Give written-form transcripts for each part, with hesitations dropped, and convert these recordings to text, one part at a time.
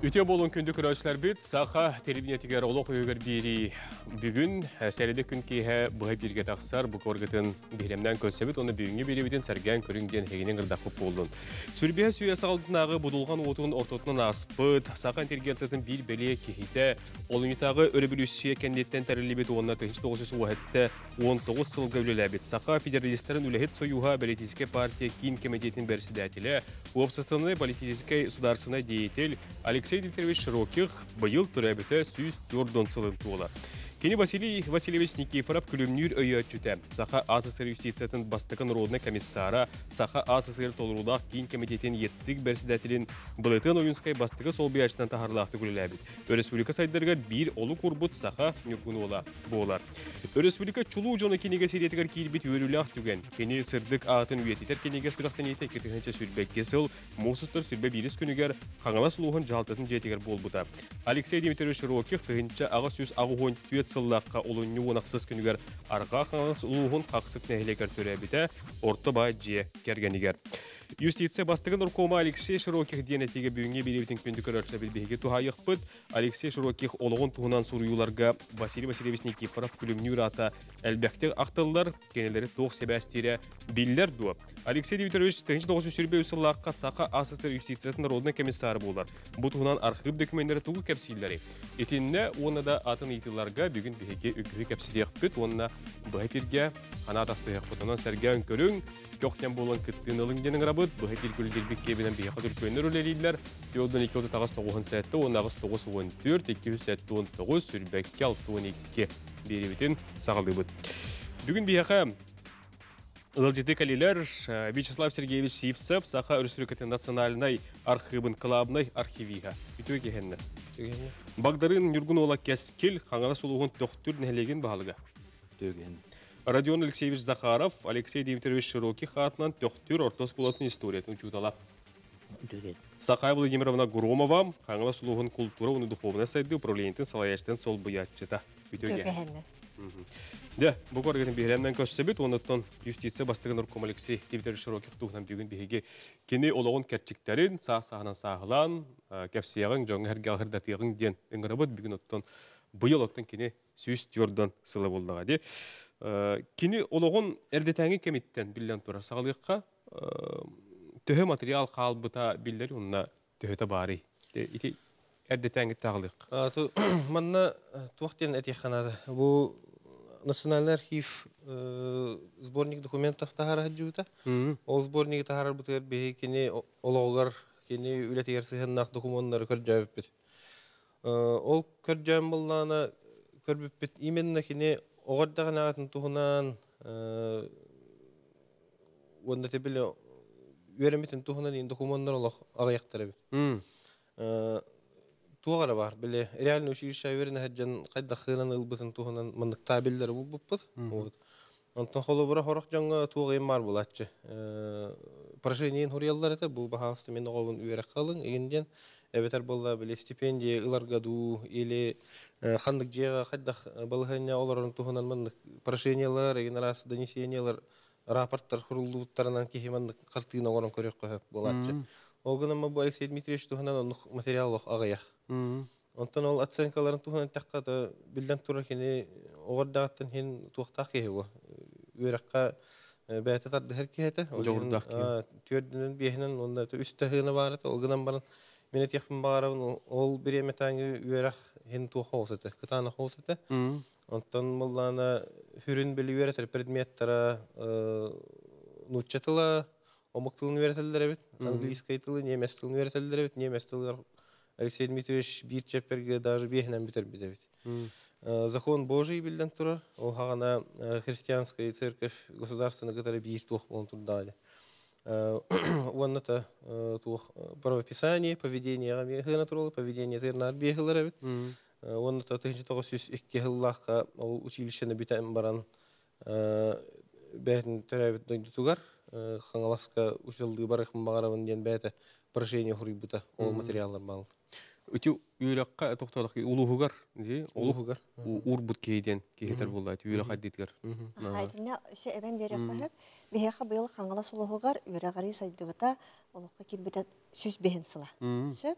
Үтө болон күнді көрәшілер бет, сақа телевизиятигер олық өйгер бері бүгін сәледі күн кейі бұға бірге тақсар бұқ орғытын беремнен көсебет, оны бүгінге беребетін сәрген көрінген хегенен ғырдақып болдың. Сүрбеге сүйесі алдынағы бұдылған отығын ортотынан аспыд, сақа интеллигенциятын бір бәле кейді, олыңытағы өрібілісшие кәндеттен тәрілебет онына 1919 сылғы өлеләбет. Сақа федералистерін үләхет сойуға политическе партия кейін комитетін бәрсідәтілі, общественной политической сударсына деятель Алексей Дмитриевич Широких быйыл түрәбіті сүйіз түрдон сылын туылар. Кені Василий Васильевич Никифоров күлімнер өйі өтчіті. Саха АССР юстициясын бастықын родны комиссара, Саха АССР толырудақ кейін комитетін етсік бәрсідәтілін бұлытын ойынскай бастығы сол бияшынан тахарлақты күліләбіт. Республика сайдарға бір олы құрбыт Саха нүргін ола болар. Республика чулу жоны кенеге серетігер кейлбет өріліғ түген. Кені сырдық ағытын үйететер кенеге сұрақтан еті кетігінші сүрбек кесіл, мұсыстыр сүрбе біріс күнігер қаңала сұлуғын жалтатын жетігер бол бұта. Алексей Дмитриевич Широких тұғынша аға сөз ағуғын түйет сыллаққа олынны онақсыз күнігер арқа қаңала сұлуғын қақсық нәхілегер төрәбіті орты бай же кергенігер. Юстиция бастығын ұрқома Алексей Широких денетеге бүгінге беребетін күнді көрәрші білбеге тұхайық бұд. Алексей Широких олығын тұғынан сұруюларға Василий Васильевич Никифоров күлімнер ата әлбәқтер ақтылылар, кенелері тоқ себәстері білдер дуы. Алексей Дмитриевич 1900 сүрбе өсіллаққа Сақа АССР юстициясын родны комиссары болар. Бұл тұғынан архив документтері тұғы кәпсейлері. Етінне оны да атын етіларға бүгін бігеге үкігі кәпсейлеқ бүт, онына бұғайперге қанат астығық бұтынан сәрген көрің, Көқтен болан күттін ылыңденің рабыт, бұға келгілдер бік кебінен бейқат үлкөнер өлелейлер. Теодын 2-9 сәтті, 10-9-14, 2-7-19, сүрбәкке 6-12 беребетін сағалды бұд. Бүгін бейқы ылжеті кәлелер Вячеслав Сергеевич Сивцев, Саха Республикатын национальной архивын клабной архивиға. Үтігі кехенні. Багдарын Юргун ола кәскел, қаңара сұлуғын тоқтүр нәлеген бағалыға. Родион Алексеевич Захаров, Алексей Дмитриевич Широких атынан төқтүр ортос болатын историятын учутала. Сақай Владимировна Громова, қаңыла сұлуғын культура, оны духовна сайды управлениетін салаяштен сол бұятчыта. Да, бұл көргетін бейремнен көшсебет, оныттан юстиция бастығын ұрқом Алексей Дмитриевич Широких туғынан бүгін бейге кені олығын кәрчіктерін сағынан сағылан, кәпсияғын, жоңы әргәлғырдатығын ден үңірабыд бүгін оттан бұйыл оттан кені сүйіс түйордан сылы болдыға де. Кені олығын әрдетәңі кеметтен білден тұра сағылыққа төхі материал қалбыта білдері онына төхіті бары. Әрдетәңі тағылық. Манна туақтен әтеқанады. Бұл национальный архив сборник документов тағары әджуіті. Ол сборнигі тағары бұтығыр бейі кені олығығар, кені үләті ерсіғыннақ документтары көрджәуіп бет. Ол көрджәуім болғаны көрбіп бет. Именно кені оғырдағын ағатын тұғынан онда тепілі өреметін тұғынан ең документтар олық ағаяқтары бет. Туғара бар, біле, реально училища өріне әджен қайда қиынан ұлбытын тұғынан мұндық табелдері бұл бұппыд. Онтан қолы бұра қорық жаңға туғайын бар бұл әтші. Прошениен хұриялар әті, бұл бағалысты мені қолын өре қалың. Егінден әбетер болда біле стипендия ұларғаду, еле қандық жеға қайдақ балығanya оларын тұғынан мұндық прошениялар, еген арасы донесениялар, рапорттар құрылдуыттарынан кехе мұндық қартығына орын көрек қойып бұл әтші. Олғынама бұл Алексей Дмитриевич тұғынан материаллық ағаяқ. Онтан ол оценкаларын тұғынан тәққаты білден тұра кені оғырдағаттан хен туақтақ кеге ол. Өраққа бәйті тарды әр кеге. Түйердінің бейінен онда үстіғіні барыды. Олғынан барын мен әтеқпін бағарауын ол бір еметаңы өрақ хен туға олсыды, қытаны олсыды. Онтан мұлланы хүрін білі өрәтір предметтара нұтчатыла, омық тылын өретелдер әбет, английскай тылы, немес тылын өретелдер әбет, немес тылы Алексей Дмитриевич бір чәпперге даже бейінен бітер бет әбет. Закон Божий білден тұрар, ол хағана христианская церковь государственный который бір туқ болын тұрдали. Онната туқ правописание, поведение ғамегіна тұралы, поведение тырнар бейгілер әбет. Онната 1902 жыллаққа ол училищені бүтән баран бәйтін түрәбет дойды тұғар. Қаңаласқа ұшылды барықын бағарауын ден бәйті прошение құрый бұта ол материалдар балы. Өте үйраққа тоқтадық ұлығығар, ұлығығар, ұр бұт кейден кейтер болды, үйраққа дейдігер. Айтына өсе әбән берек қойып, бейеқі бұйылы қаңалас ұлығығар үйрағары сайды бұта, ұлыққа келбеті сөз бейін сыла.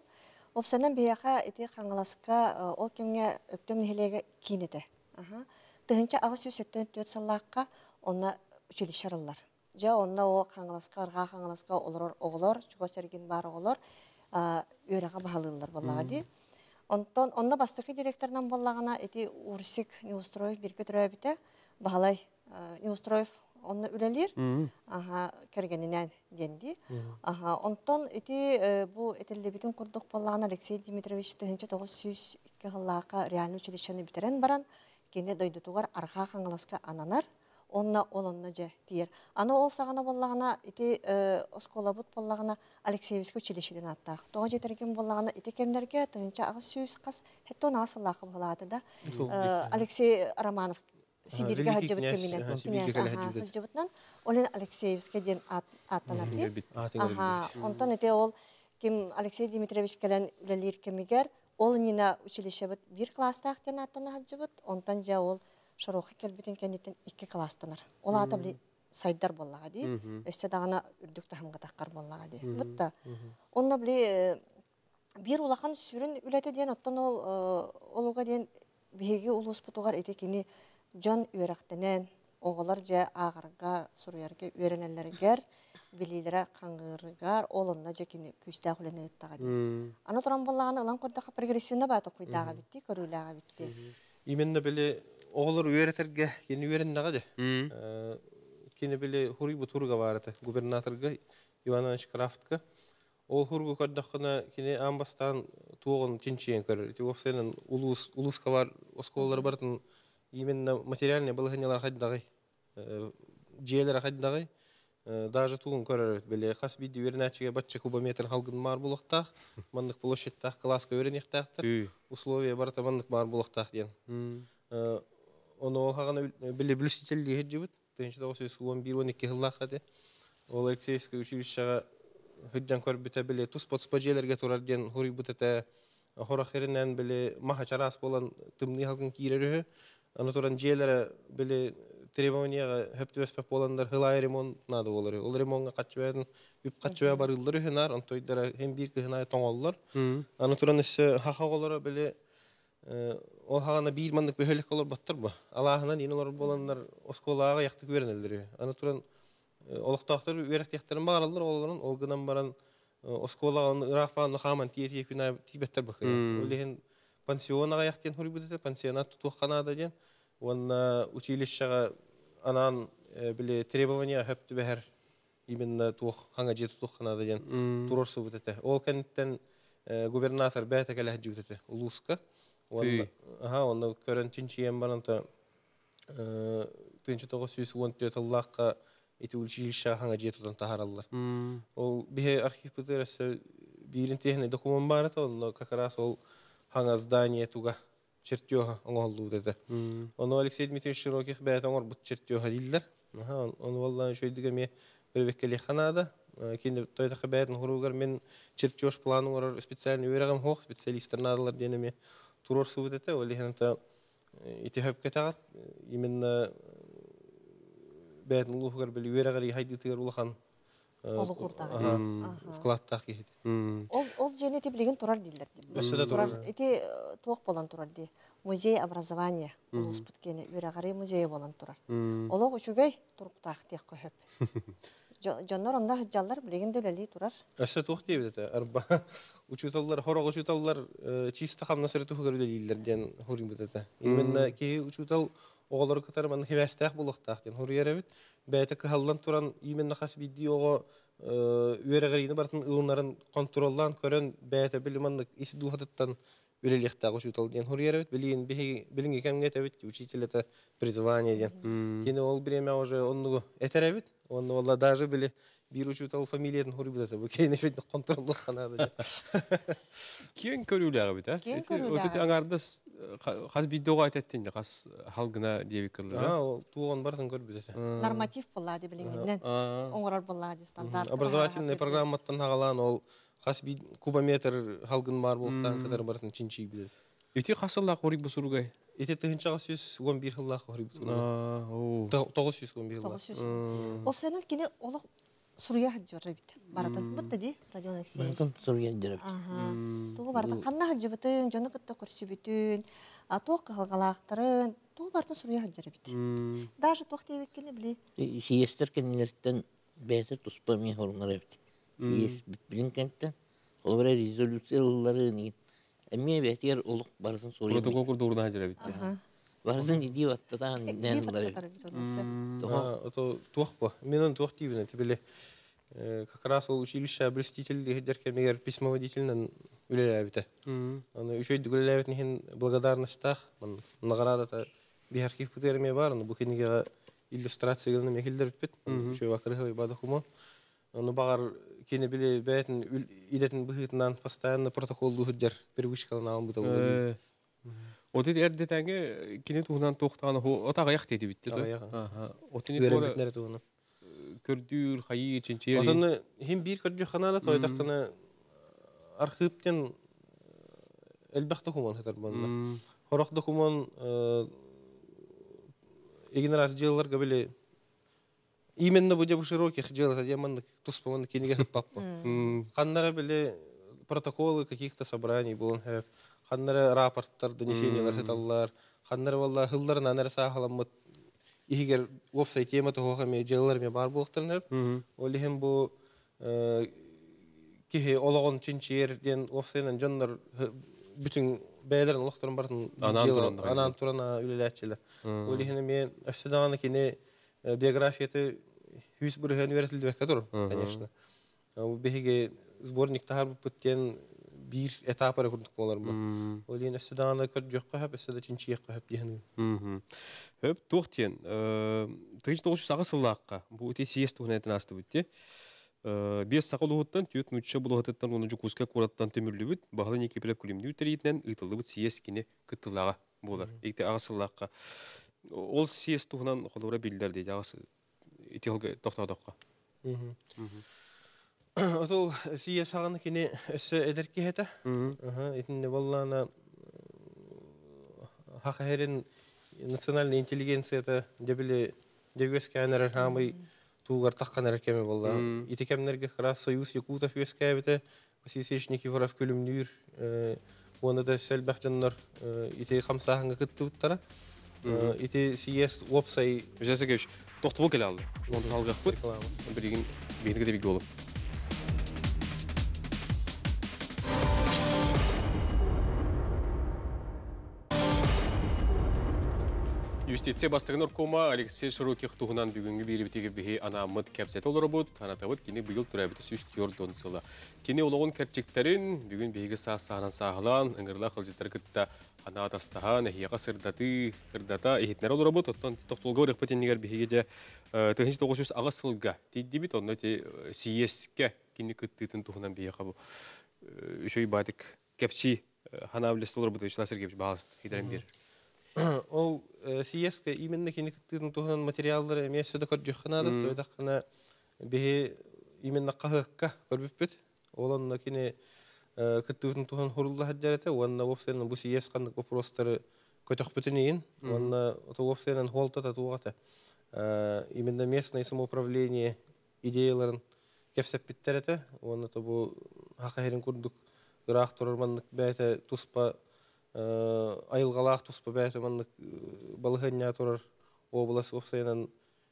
Опсанан бияха ити хаңаласка ол кемге өктөм нехелеге кинете. Тыгынча агыс 174 саллакка онна училищарылар. Жа онна ол хаңаласка арга хаңаласка олор оголор, чуга серген бар оголор өрага баалылар боллага ди. Онтон онна бастыкы директордан боллагана ити Урсик Неустроев бирке төрөбүтө баалай Неустроев онна үлелер. Кергенинен денди. Онтон ити бу этеллебитин курдук боллаган Алексей Дмитриевич тыгынча 902 жыллака реальный училищени битерен баран кене дойдутугар арга хаңаласка ананар. Онна олонна же тиер. Аны ол сагана боллагана ити осколабут боллагана Алексеевский училищеден аттак. Тога жетерген боллагана ити кемдерге тыгынча агыс сүйүс кас хеттон асыллакы болады да. Алексей Романов Сибирьге хаджыбыт кеминен. Хаджыбытнан олен Алексеевский ден аттанар ди. Онтан ити ол ким Алексей Дмитриевич келен үлелер кемигер ол нина училище бир класстак ден аттана хаджыбыт. Онтан же ол Шарохи келбитен кенеттен 2 класстанар. Ол ата били сайдар боллага ди. Өстө дагана үрдүк тахымга таккар боллага ди. Бутта. Онна били бир улахан сүрүн үлете ден оттон ол олуга ден биһиги улус бутугар этекини жон үйрактенен оголор же агырга суруярга үйренелергер билилере каңгыргар олонна жекини күстә хүлене ыттага ди. Аны туран боллаганы улан кордака прогрессивна бата куйдага битти, көрүлага битти. Именно били оголор үйрәтерге кені үйрәндіға де. Кені білі хури бұт хурға барыты. Губернаторға Иван Иванович Крафтқа. Ол хурға көрдіққына кені амбастан туғын чинчиен көрір. Офсайнын улусқа бар, осколалар бартын именно материальный балығынялар қайдағай. Жиелер қайдағай. Даже туғын көрір. Білі қас бейді үйрәнәчіге батча кубометр халғын мар болықтақ. Мандық площадтақ класска үйрәнектақтыр. Условия барыта мандық мар болықтақ ден. Оны ол хағана білі блюстителі хеджібіт. 1911-12 жыллаққа де. Ол Алексеевский училищаға хеджан көрбіті білі тұспа жерлерге тұрар ден хури бұтыты хорақерінен білі маха чарас болан тымны халқын кейрері. Аны тұран жерлері білі требованияға хөпті өспеп боландар хылай ремонт нады олары. Ол ремонтға қатшыбайдың үп қатшыбай бар ұлдары хынар, он тойдары хем бір кіхынай тоңалылар. Аны тұран ісі хақа олары білі ол хағана бейір мандық бөхелік олар баттыр ба. Алағынан ең олар боландар осколаға яқты көрінелдері. Аны тұран олықтақтар үйректектерін бағаралар оларын, олғынан баран осколаға ұрақпағаны қаман тие-тие күн тибеттер бұқы. Олеген пансионаға яқтен хүрі бұдеті, пансионат тұтуқ қанады ден. Онна училищаға анан біле требования хөпті бәхір именно туық қаңа же тұтуқ қанады ден тұрорсы бұдеті. Ол кәнеттен губернатор бәті кәлі әджі бұдеті, ұлысқа. Онда көрін чинчиен баранта 1914 жыллаққа эти училища ханга жетудан тахараллар. Ол бихе архив пытырасы бирин техный документ бар это, но как раз ол ханга здание туга чертёга оңолду деди. Оны Алексей Дмитриевич Широких бәет оңор бут чертёга дилдер. Оны валлаhi шөйдіге ме бір беккелі ханада. Кейінді тойдақы бәетін хуругар мен чертёж планың орар специальный үйрағым хоқ, специалистер надалар денеме турор субыт это, ол ехенті ити хөп кетағат, именно бәйтін ұлығығар білі үйрағар хайдытығар улахан вкладтақ ехеді. Ол жені теплеген турар дейлер. Өсі турар. Ити туақ болан турар дей. Музей образования ұлыс бұткені үйрағары музейі болан турар. Олық үшігей тұрықтақ тек көйіп. Жоннор онда жаллар билеген өлелі турар. Өсі туқ дейбі деді. Арба учуталлар, хорақ учуталлар чисті қамна сыры туғығар өлелейлер ден хұрын бұдеді. Именно кей учутал оғалары кітар маны хевәстәқ болықтақ ден хұры еребет. Бәйті кіхалдан туран именно қас бидді оға үйерағарыны бартын ұлынарын контролдан көрін бәйті білімандық есі дуғатыттан өлелектағы учутал ден хұры еребет. Білін екемге тәбет учитель это призвание ден. Кені ол біреме уже онығы әтәрәбет. Оны олар даже білі bir учутал фамилиятын хұры бұдаты. Бұл кейіне шөйді контролдық қанады. Кен көріліға біт, Кен көріліға. Өтіті аңарды қаз биддоға айтаттен де, қаз халғына девік кірлі. Ол туған бартын көр бұдаты. Норматив болады білінгеннен. Оңырар болады, стандарт. Образовательный программаттан ағалан ол қас кубометр халғын бар болықтан қадар бартын чинчи бұдаты. Өте қасылақ орик бұсыруғай? Ете 911 жыллақ орик бұсыруғай. 911 жыллақ. Опсайнан кені олық суруя хаджыбыты бит. Баратын бутта ди, Родион Алексеевич. Баратын суруя жүріп. Тугу баратын ханна хаджыбытын, жоны кытта көрсүбүтүн, тоқ калгалактарын, тугу баратын суруя хаджыры бит. Даже тоқ тебеккени били. Сиестер кенилерден бәйті тұспа мен хорунлар өбді. Сиес білін кәнттен, ол бір резолюциялары неген. Әмме бәйтер олық барсын соруя. Протокол курдуурна хаджыра бит. Барсын иди ваттатан нәнлар Это туахпа. Мен туах тибина, тебе как раз ол училище обраститель дерке мегер письмоводительнен үлеләбите. Аны үшөй дүгөләбитнен благодарностьтах, наградата би архив күтәрме бар, бу кенеге иллюстрацияларны мехилдер бит. Үшөй вакыры бада хумо. Аны багар кене биле бәйтен идетен быгытнан постоянно протокол духыдер первышкалан алып бутабы. Оты эрдетәңге кине туһунан тохтаны отага як деди битти. Отыны тора көрдүр хайы чинчери. Отыны хим бир көрдү ханала тойдакны архивтен элбәхтә хуман хәтер банда. Хорак документ игнораз җылларга биле именно бу җабу широких җыллар яманны туспаманы кинеге хәппаппы. Каннара биле протоколы каких-то собраний булын һәп. Ханнары рапорттар, донесениялар хыталлар. Ханнары валла хылларын анары сахаламмыт. Игер веб-сайт тема тоха ме җыллар ме бар булыктырны. Олиһем бу кихе ологон чинчерден веб-сайтан җаннар бүтүн бәйләрен улыктырын барын анан турана үлеләчеләр. Олиһем мен әфсәданы кине биографияты 100 бер университет вәккә тур, конечно. Бу беге сборник тахар бүттен bir etaplara kurduk olar mı? Olin estidana kötücük hep estida чинчиек hep diyeni. Hep toxtien. Тыгыч 900 bu te siest tuhneten asты bitти. 5 сакыл уттан түйөт мүччө булугаттан 10 куска кураттан төмүрлүбүт. Баглы некепелеп күлүмдүү теритнен ытылыбыт сиес кини кытылага болар. Икте агысыллакка. Ол сиес тухнан холора билдер дейди агысы. Итилге токтодокка. Отол сия саганы кини өссө эдерки хета. Итинде боллана хакерин национальный интеллигенцияда дебиле дебесканер хамы тугар таккан эркеме болла. Итекемнерге крас союз якутов өскәбите, Василий Егоров күлүмнүр, оны да селбахтаннар ите камсагынга кыттыптара. Ите CS веб-сайт Жасагеш токтубу келе алды. Онун алгак бир. Биригин бенге де биг болуп. Юстиция бастыгын оркома Алексей Широких туғынан бүгінгі беребетеге бігі анамыд кәпсет олары бұд, анатавыд кені бұйыл тұрабеті сүстер донсылы. Кені олығын кәрчектерін бүгін бейгі сағынан сағылан, ұңғырла қылжеттер күтті ана атастаған, әйеға сырдаты, қырдата, әйетнер олары бұд, оттан тоқтолға өрек пәтенігер бейге де 1900 аға сылға дейді бет, онда те сиеске кені күттітін туғынан бейге қабы. Үшөй бадық кәпші хана білесті олары бұд, үшіласыр кәпші бағалысты, хейдерін берір. Ол сиеске именно кини кыттын тухан материаллары эмесе да көрҗөхнады, тойдакна бе именно кахыкка көрбүппүт. Олонна кини кыттын тухан хурулла хаҗарата, онна вовсенен бу сиес кандык вопростары көтөкпүтүнен, онна вовсенен холта татугата. Именно местное самоуправление идеяларын кефсеппиттерете, онна то бу хакайрын курдук грах турманлык бәйте туспа айылгалақ туспа бәйтіманлық балығыння тұрар обласы опсайынан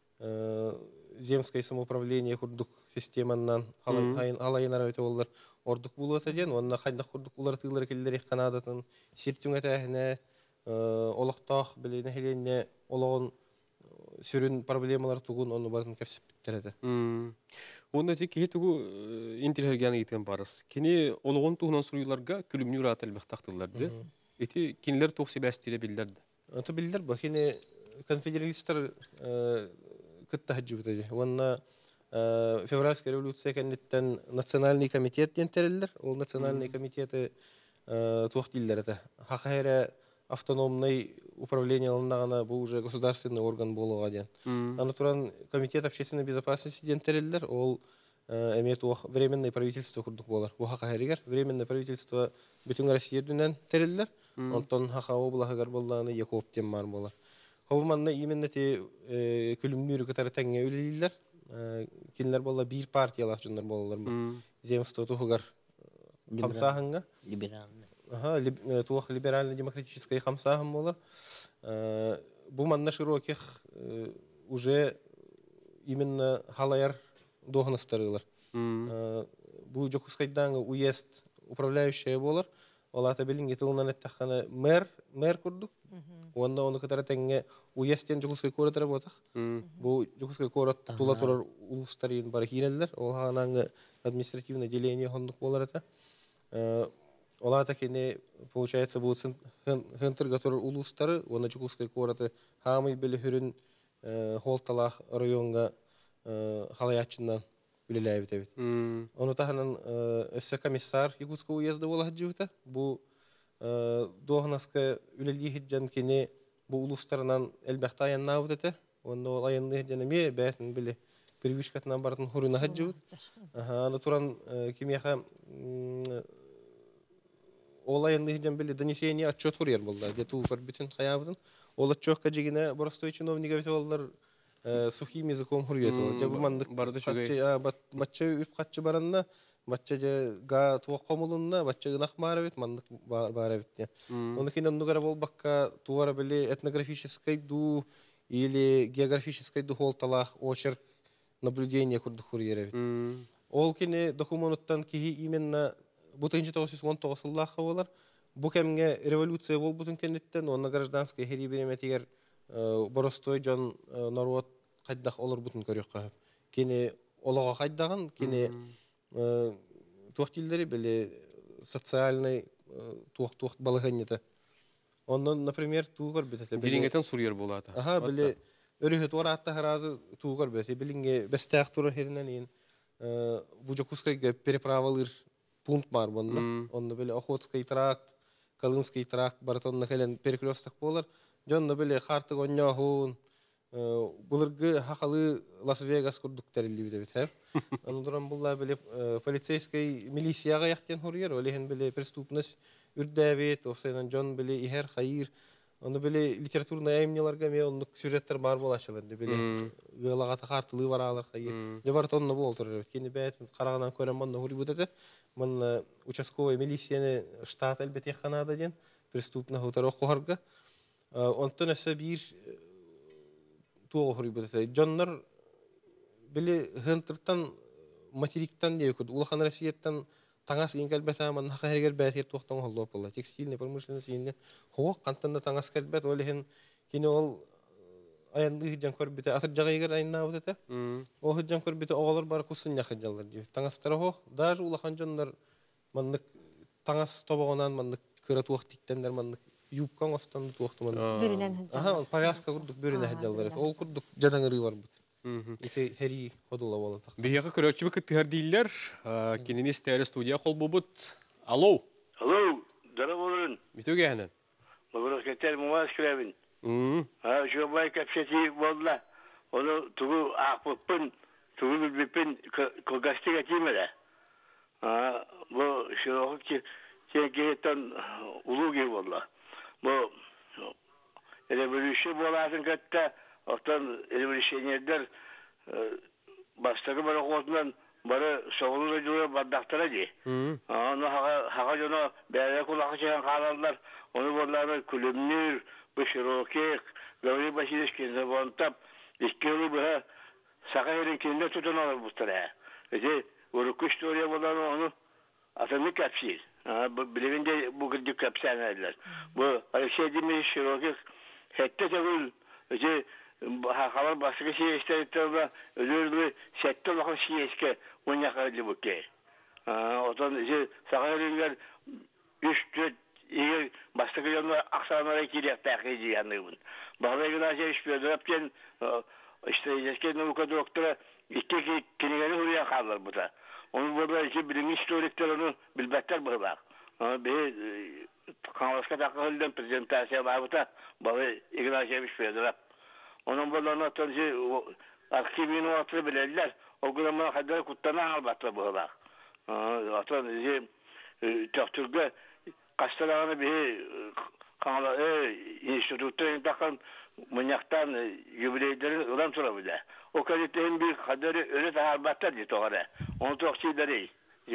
земское самоуправление құрдық системаннан алайынар өте олар ордық болу өтеден, онына қайдақ құрдық олар тығылар келдер еққанадатын сертің әтәхіне олықтақ білейіне хеленне олығын сүрін проблемалар тұғын оны барын кәпсіп біттіреді. Онда тек кейі тұғы интерергияны еткен барыз. Кені олығын тұғынан сұруйларға күлімнер атылбақ тақтыларды. Эти кинлер тохси бәстире билдерди. Ата билдер бу кини конфедералисттар кытта хаҗыбыты. Онна февральская революция кеннеттен национальный комитет дентерелдер. Ол национальный комитеты тохтиллер это. Хакайра автономный управление алынагана бу уже государственный орган болуга ден. Аны туран комитет общественной безопасности дентерелдер. Ол имеет временное правительство курдук болар. Бу хакайригер временное правительство бүтүн Россия дүнен терелдер. Онтон хака облахагар болланы Яков тем мар болар. Хобманна именно те күлүмнүрү катары теңге үлелилер. Кинилер болла bir партиялар жондар болалар бу. Земство тугар хамсахынга. Либеральный. Ага, тух либерально-демократическая хамсахым болар. Бу манна широких уже именно халаяр дохнастарылар. Бу жокускайдан уезд управляющая болар. Олата билинге тылынан эттахана мэр курдук. Онда оны катара тенге уезден жокускай коратара ботак. Бу жокускай корат тула турар улустарын бар хиреллер. Ол хананга административное деление хондук болар ата. Олата кене получается бу хынтырга турар улустары, оны жокускай кораты хамый биле хүрүн холталах районга халаячынан билеләйбит бит. Оны таханан өссө комиссар Якутского уезда бола живта. Бу дохнаска үлелли хиджан кене бу улустарынан элбәхта аяннабыт эте. Онда ол аянны хиджан эме бәтин биле привычкатынан бартын хурына хаджыбыт. Аны туран кимияха ол аянны хиджан биле донесение отчет хурьер болда. Дету бар бүтүн хаябытын. Ол отчетка жигине боростой чиновника бит олар сухим языком хурьет. Жабы мандык бачча үп катчы баранна, бачча же га туаккомулунна, бачча гынах барабит, мандык барабит. Оны кинен нугара болбакка туара биле этнографической ду или географической ду холталах очерк наблюдение курду хурьеребит. Ол кине документтан кихи именно бу 1919 жыллахы болар. Бу кемге революция болбутун кенеттен, онна гражданская херибереметигер боростой жон народ кайдах олар бутун көрөккө. Кене олого кайдаган, кене туактилдери биле социальный туак балыгыннета. Ондан, например, тугар бетете. Дилингетен сурьер болата. Ага, биле өрүхөт оратта харазы тугар бете. Билинге бестак туру херинен бу жокускайга переправалыр пункт бар бонда. Онда биле Охотский тракт, Колымский тракт баратонна хелен перекресток болар. Жонда биле харты гоньяхун булыргы хакалы Лас-Вегас курдуктарилли бит хеп. Андан булла биле полицейский милицияга яктен хурьер, олехен биле преступность үрдәвет, офсайдан жон биле ихер хайыр. Онда биле литературный аемнеларга ме онлук сюжеттер бар болашылар биле. Гылагата хартылы баралар хайыр. Жабартонна болтур. Кени бәтин караганан көрәм монда хури бутете. Мен участковый милицияны штат әлбәттә ханада ден преступный хутарга хорга. Онтон эсе бир туга хури бутете. Жоннар биле хынтыртан материктан дейкүд. Улахан Россияттан таңас ингелбәтә мен хәергер бәтер тохтан халлап була. Текстильный промышленность инде. Хок кантанда таңас кәлбәт олехен кине ол аянды җан көрбите атыр җагыгыр айна бутете. О җан көрбите огалар бар кусын яхыҗалар ди. Таңастары хок даже улахан җоннар менник таңас тобогонан менник кыра туак тиктендер менник юбкан астан туакты мен. Бүренен хәҗәләр. Ага, повязка курдук бүренен хәҗәләр. Ол курдук җадаңыры бар бит. Ите хәри ходула болан так. Бияга көрөчү кыттыгар диллер, кинени стәре студия кол бубут. Алло. Алло, здорово. Битүгәнен. Мабарак кетер муаз кирәбин. Жобай капшети болла. Оны тугу акпын, тугу бипин когастыга тимеле. Бу широк кегетен улуги болла. Бу революция болатын катта, оттан революционерлер бастагы бар окотунан бары соғылы жуы бардақтыра ди. Оны хаға жоно бәрі құлақы чеген қалалар, оны боллары күлімнер, бұшырокек, гаври басилешкен забонтап, иккелі бұға сақа ерін кенде тұтын алар бұстыра. Өте, ұрықы история боллары оны атымны кәпсейді. Білігінде бұл күрдік кәпсән әділер. Бұл Алексей Демей Широкек хәтті тәгіл, өте, хабар басығы сиестері өзі сәтті олақын сиеске ойнақы бұкке. Отан саға өріңдер 3-4 егер бастығы жанлар ақсанлары келек тәқи дейяндығын. Бағдай гүнасы үшпеді өпкен істейдескен наука доктора икке кенегені ұрия қалар бұта. Оны бұда ики біліңі историктер оны білбәттер бұғылақ. Бе қаңласқа тақы үлден презентация бар бұта бағдай гүнасы үшпеді өп. Onun buralarına tanıcı arşivini atı bilirler. O gramına kadar kuttana albatta bu olak. Atan Türk'te kastalarını bir kanala institutun takın manyaktan jubileylerin ulan sonra bile. O kadar en büyük kadarı öyle taharbatta diye toğara. Onu toksileri.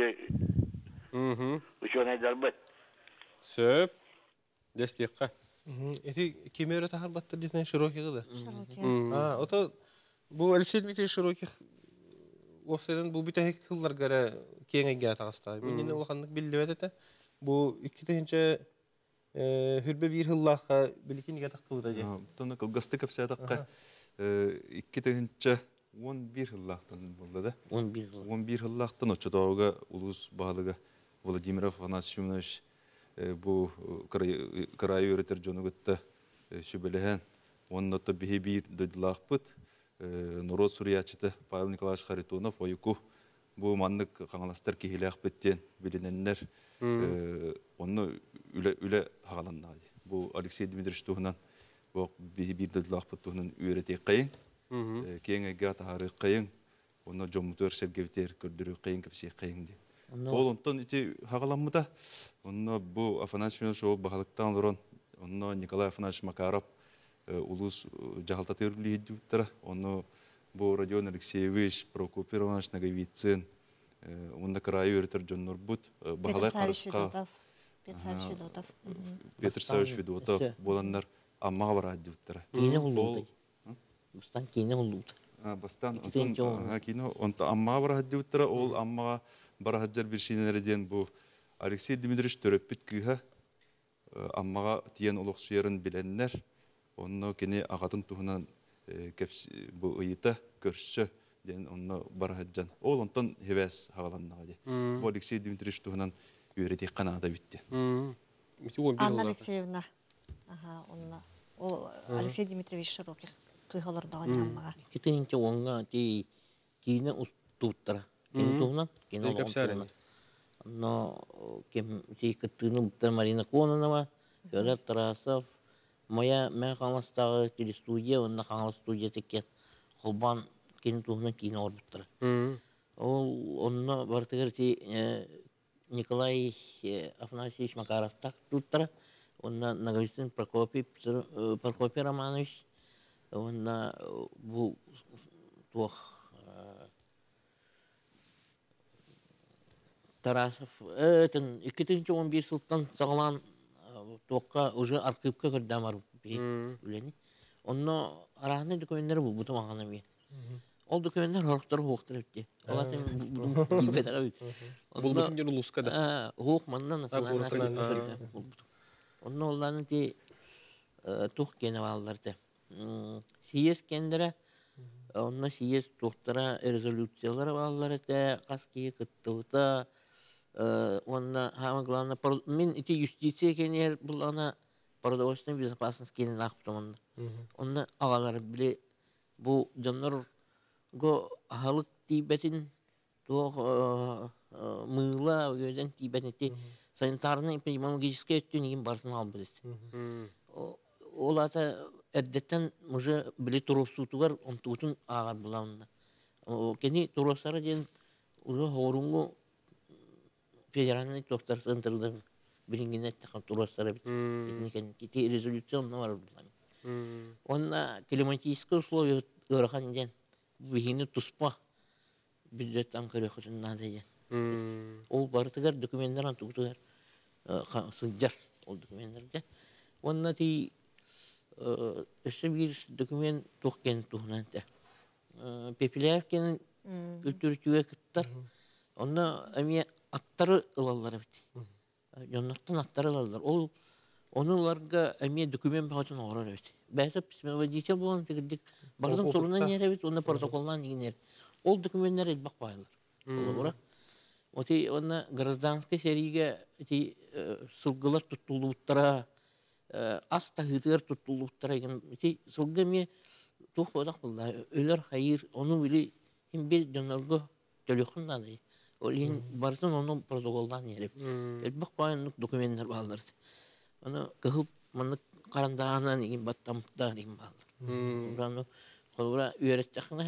Uçuyor nedir bu? Söp. Destekka. Эти кемеры тахар баттар дитен широкий гыда. Широкий. Ото бу Алексей Дмитриевич широких офсайдан бу бүтәһек кыллар гара кеңегә тагыста. Минне улханлык билдебет эте. Бу 2-нче хүрбе бир хыллахка билкинге такыбыда ди. Тона кылгасты капсатакка 2-нче 11 хыллахтан булды да. 11 хыллахтан очотоога улус баалыга Владимир Афанасьевич бу край өретер жонугутта шүбелеген оннотто бихи бир дөдлахпыт Нурот Сурьячыты Павел Николаевич Харитонов ойку бу маннык каңаластар кихилахпыттен билиненнер онны үле хагаланнады. Бу Алексей Дмитриевич тугунан бу бихи бир дөдлахпыт тугунан үйрете кайын кеңеге тахары кайын онны жомутөр сергевтер көрдүрү кайын кепси кайын ди. Ол онтон ити хагаламмыта. Онно бу Афанасьевич ол багалыктан урон. Онно Николай Афанасьевич Макаров улус жахалта төрүлү идүттер. Онно бу Родион Алексеевич Прокопий Иванович Наговицын. Онда край өртөр жоннорбут багалай карыска. Петр Савич Федотов боландар аммага бара идүттер. Кине улуй. Бустан кине улуй. Бастан кино онта аммага бара идүттер. Ол аммага Барахаджар биршинерден бу Алексей Дмитриевич төрөппүт кыха аммага тиен улуксуярын биленнер. Онно кене агатын туһунан бу ыйыта көрсө ден онно барахаджан. Ол онтон хевес хагаланнага ди. Бу Алексей Дмитриевич туһунан үйрөти канада битти. Анна Алексеевна. Ага, онна. Ол Алексей Дмитриевич Широких кыгалардагы аммага. 2-нче онга ти кине устуттара. Кинтуна, кино. Но кем тикетыны буттар Марина Кононова, Федор Тарасов, моя механистагы телестудия, онна хаңал студия текет. Холбан кинтуна кино буттар. Ол онна бартыгыр ти Николай Афанасьевич Макаров так туттар. Онна Наговицын Прокопий Романович, онна бу тух Тарасов, это 2-11 сылттан сағалан тоққа уже архивка көрдамар білені. Онно арағыны документтері бұл бұтым ағана бе. Ол документтер хорықтары хоқтыр өтті. Ола сен кейбетара өтті. Бұл бұтым жер ұлысқа да? Хоқ маннан асылан. Онно оларын те тоқ кені балдарды. Сиес кендері, онно сиес тоқтара резолюциялары балдары те, қасқи күттіғыта, онна хама главное мен эти юстиция кенер булана продовольственная безопасность кенен ахтымын. Онна агалары биле бу жоннор го халык тибетин то мыла өден тибетин санитарный эпидемиологический өттүнүн бартын алып билет. Олата эддеттен уже биле турусутугар онтутун агар буланды. Кени турусары ден уже хорунгу федеральный доктор центрден билингенет турустары бит. Кити резолюционно бар булган. Онна климатические условия өрхан ден бигини туспа бюджеттан көрөкөтүн надыйы. Ол бартыгар документтер тугугар сынжар ол документтерде. Онна ти бир документ тохкен тухнанта. Пепелявкин kültürcüye kıttar. Onda emiye attarı ılallar bit. Yonluktan attarı ılallar. Onlarga emiye dokümen bakatın orar bit. Belki psikolojik bulan tıkırdık. Bardan sorundan yere bit. Onda protokoldan iner. Ol dokümenler el bak bayılır. Ola Oti ona grazdanski seriye ti sulgılar tutuldu buttara. Asta hıtır tutuldu buttara. Ti sulgımiye tuh odak bulda. Öler hayır onu bile kim bir dönergo telefon adı. Olin bardan onun protokoldan yere. El bak bayılır dokümenler bağlar. Ona kahıp manık karandağına nigin battamda nigin bağlar. Onu kolura üyerettekine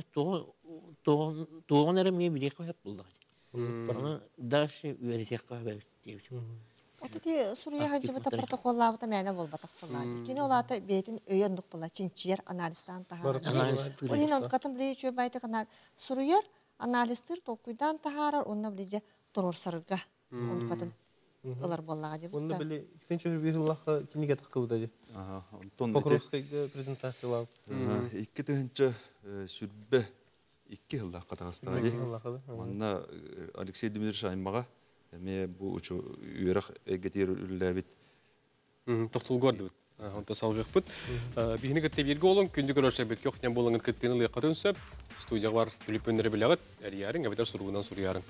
doğun eremiye bile koyup buldu. Onu daşı üyerettek kahve diyor. Отути суруя ханчыбыта протоколлабыта мәне болбатак боллады. Кини олата бетин өйөндүк болла, чинчиер анализтан тахар. Олин онкатын биле чөй байды гана суруяр анализтер толкуйдан тахарар, онна биле торор сарга. Онкатын ылар боллага деп. Онда биле икенче бир жыллакка киниге такыбыда ди. Покровскайга презентациялап. 2-нче сүрбе 2 жыллакка тагыстыга ди. Манна Алексей Дмитриевич аймага эме бу учу үйрак эгетер үлләбит. Тоқтыл көрді. Онда салғық бұд. Бейіні кітте бергі олың, күнді көрерше бетке оқтен болыңын кіттені лиққа түнсіп, студияға бар түліп өндірі білеғыт, әрі ярың, әбетер сұрғынан сұры ярың.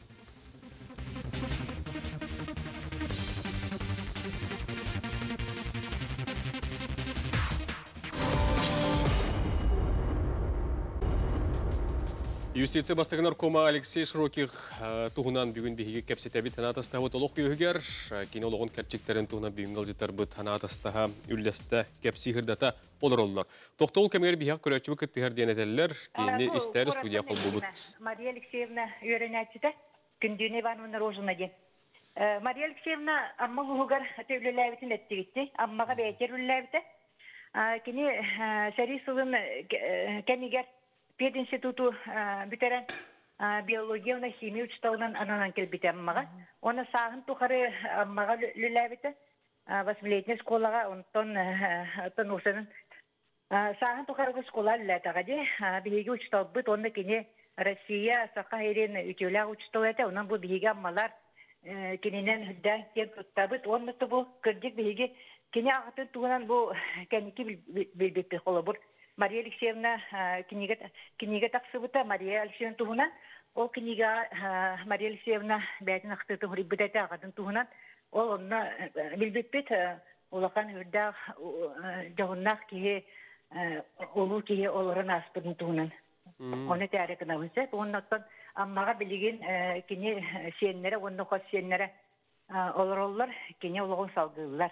Юстиция бастығын аркома Алексей Широких туғынан бүгін бейге кәпсетәбі танатастағы отолық бүйігер, кейін олығын кәрчектерін туғынан бүгін ғылжеттар бұд танатастағы үлдәсті кәпсі ғырдата олар олар. Тоқтол кәмер бейхақ көрәтші бұд кіттігер денетелілер, кейінне істәрі студия қол бұд. Мария Алексеевна үйренәтшіді күндіне бануына рожына ден. Мария Алексеевна амма ғығығар төвліләбетін әттігітті, аммаға бәйтер үлләбіті. Кені сәрі сылын кәмегер Пединституту битерен биология на химия учталынан ананан келбите аммага. Оны сағын тухары аммага люләбите. Восьмилетний школага онтон усанын сағын тухары школа люләтага де. Биһиге учтал бит онда кини Россия сака ерен үтөлә учтал әтә. Онан бу биһиге аммалар киненен хүддә кен туттабыт. Онда бу кырдык биһиге кини агытын туган бу кәники билбеппе холобур. Мария Алексеевна книга таксыбыта Мария Алексеевна тугунан ол книга Мария Алексеевна бәтин актыты хуриббыта агатын тугунан ол онна билбеппет улахан үрдә жагыннак кие олу кие олорын аспын тугунан оны тәрек навыса оннан аммага билеген кини сеннере онны хос сеннере олороллар кини улугун салдылар.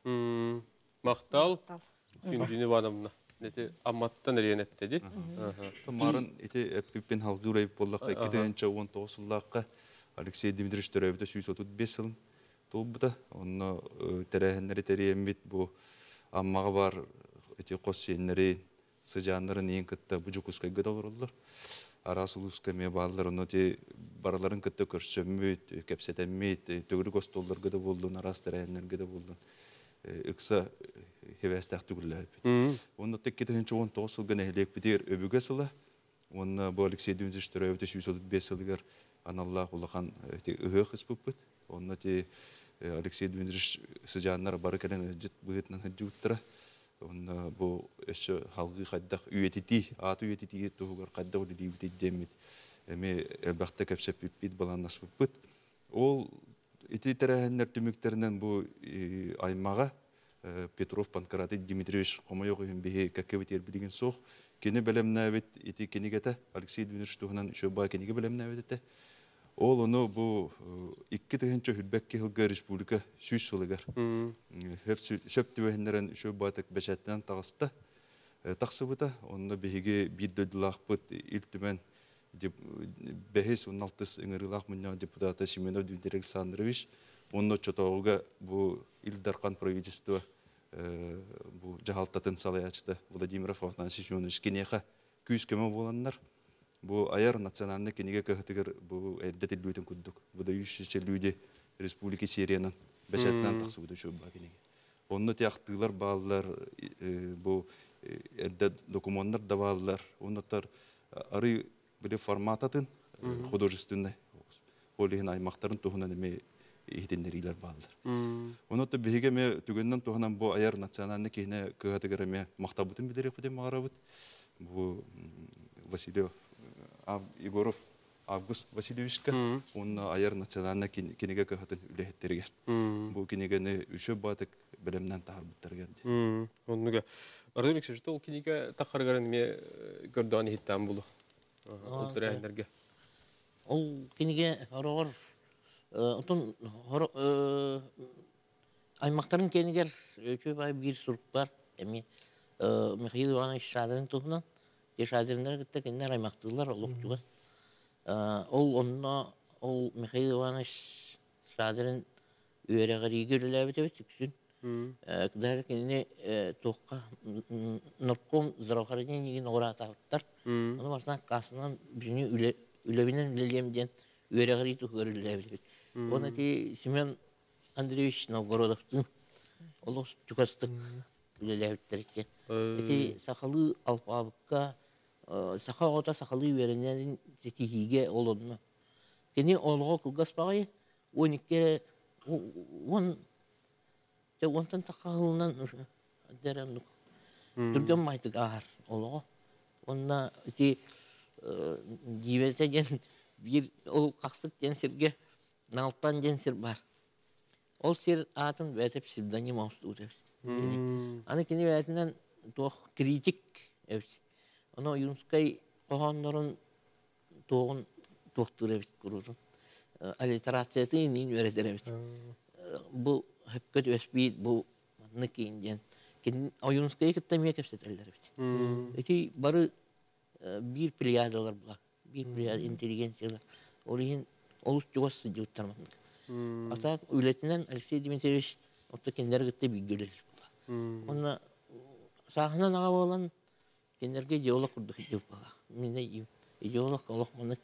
Мактал күндүнү бадамна. Нете амматтан ренетте ди. Марын ите пиппен халгурай боллакка 2-19 жыллакка Алексей Дмитриевич төрөбүтө 135 жыл толбута. Онно терехенери териембит бу аммага бар ите косеннери сыжаннарын эң кытта бужукускай гыдалырлар. Арасулуска ме балдар онно те бараларын кытта көрсөмөйт, кепсетемейт, төгүрү костоллар гыда болдун, арас терехенер гыда болдун. Икса хевестах түгүлләп. Онда теккетен чоң тосыл гына элек битер өбүгө сыла. Онда бу Алексей Дмитриевич төрөбүтө 135 жылгар аналлах улахан ыгы кыспыппыт. Онда те Алексей Дмитриевич сыжаннар бары келен жит быгытнан жуттыра. Онда бу эше халгы каддак үйетити, аты үйетити тугар кадда улибит демит. Эме элбакта кепсеп бит баланнаспыппыт. Ол ити терехеннер түмүктеринен бу аймага Петров Панкратий Дмитриевич Комойогын бихе какевитер билген сох кени белемнәбит ити кенигете Алексей Дмитриевич тугынан шөба кениге белемнәбит ол оны бу 2-нче хүлбәккә хилгә республика сүз сылыгар шөп төбәһеннәрен шөба тек бәшәттән тагыста таксыбыта онны бихеге биддылахпыт илтүмән деп бәһис 16 иңрилах мөннән депутаты Семенов Дмитрий Александрович онны чотоуга бу Илдаркан правительство бу жахалтатын салаячты Владимиров Афанасий Семенович кенеха күскеме боланнар бу аяр национальный кенеге кахтыгыр бу эддет илүтен куддук выдающиеся люди республики Сириянын бәшәттән таксыбыды шөба кенеге онны тяктылар баллар бу эддет документлар даваллар оннотар ары бир формататын художественный олиген аймактарын тугунан эме ихтеннерилер балдар. Онотта биһиге ме түгеннән туганан бу аяр национальный киһне кыгатыгыра мактабытын бидереп дем арабыт. Бу Василий Егоров Август Васильевичка он аяр национальный кинеге кыгатын үлехтергер. Бу кинегене үшө батык белемнән тахарбыттарган. Оннуга Ардемик шеште ол кинеге тахарган ме көрдөн хиттан булу. Ол тренерге. Ол кинеге орор Отун аймактарын кенигер чөбай бир сурк бар. Эми Михаил Иванович Шадырын тугунан, Шадырындар кытта кеннер аймактылар олукчуга. Ол онно ол Михаил Иванович Шадырын Üyeregari görülübet evet tüksün. Kıdar kendine toğqa Norkom Zdravxaradien yegin oğra atağıtlar. Onu varsan kasından birini ülebinen üleliyem diyen üyeregari tuğ görülübet. Ona ti Simeon Andreevich Novgorodov'tun oğlu çukastık üleliyebetler etti. Eti sakalı alpabıkka saka ota sakalı verenlerin zetihige olunma. Kendi oğluğa kılgas bağıyı 12 ondan takağından derenlik. Türkmen maytık ağır oğluğa. Onda ki civete gen bir o kaksık gensirge naltan gensir var. O sir atın vetep sirdanı mağustu uğraş. Anı kendi vetinden toh kritik evet. Ona Yunskay kohanların toğun doktor evet kurulun. Aliterasiyatı inin öğretir evet. Bu hep kötü esbit bu nekin gen. O Yunskay'ı kıttamaya kepseterler evet. Eti barı bir pliyadalar bula. Bir pliyad inteligensiyalar. Orayın oluş cuvası cıvıttarmadık. Hatta ületinden Alexey Dmitrievich orta kendileri gitti bir görelir bula. Onunla sahnen ağa olan kendilerine jeolog kurduk ediyor bula. Mine jeolog olak manık.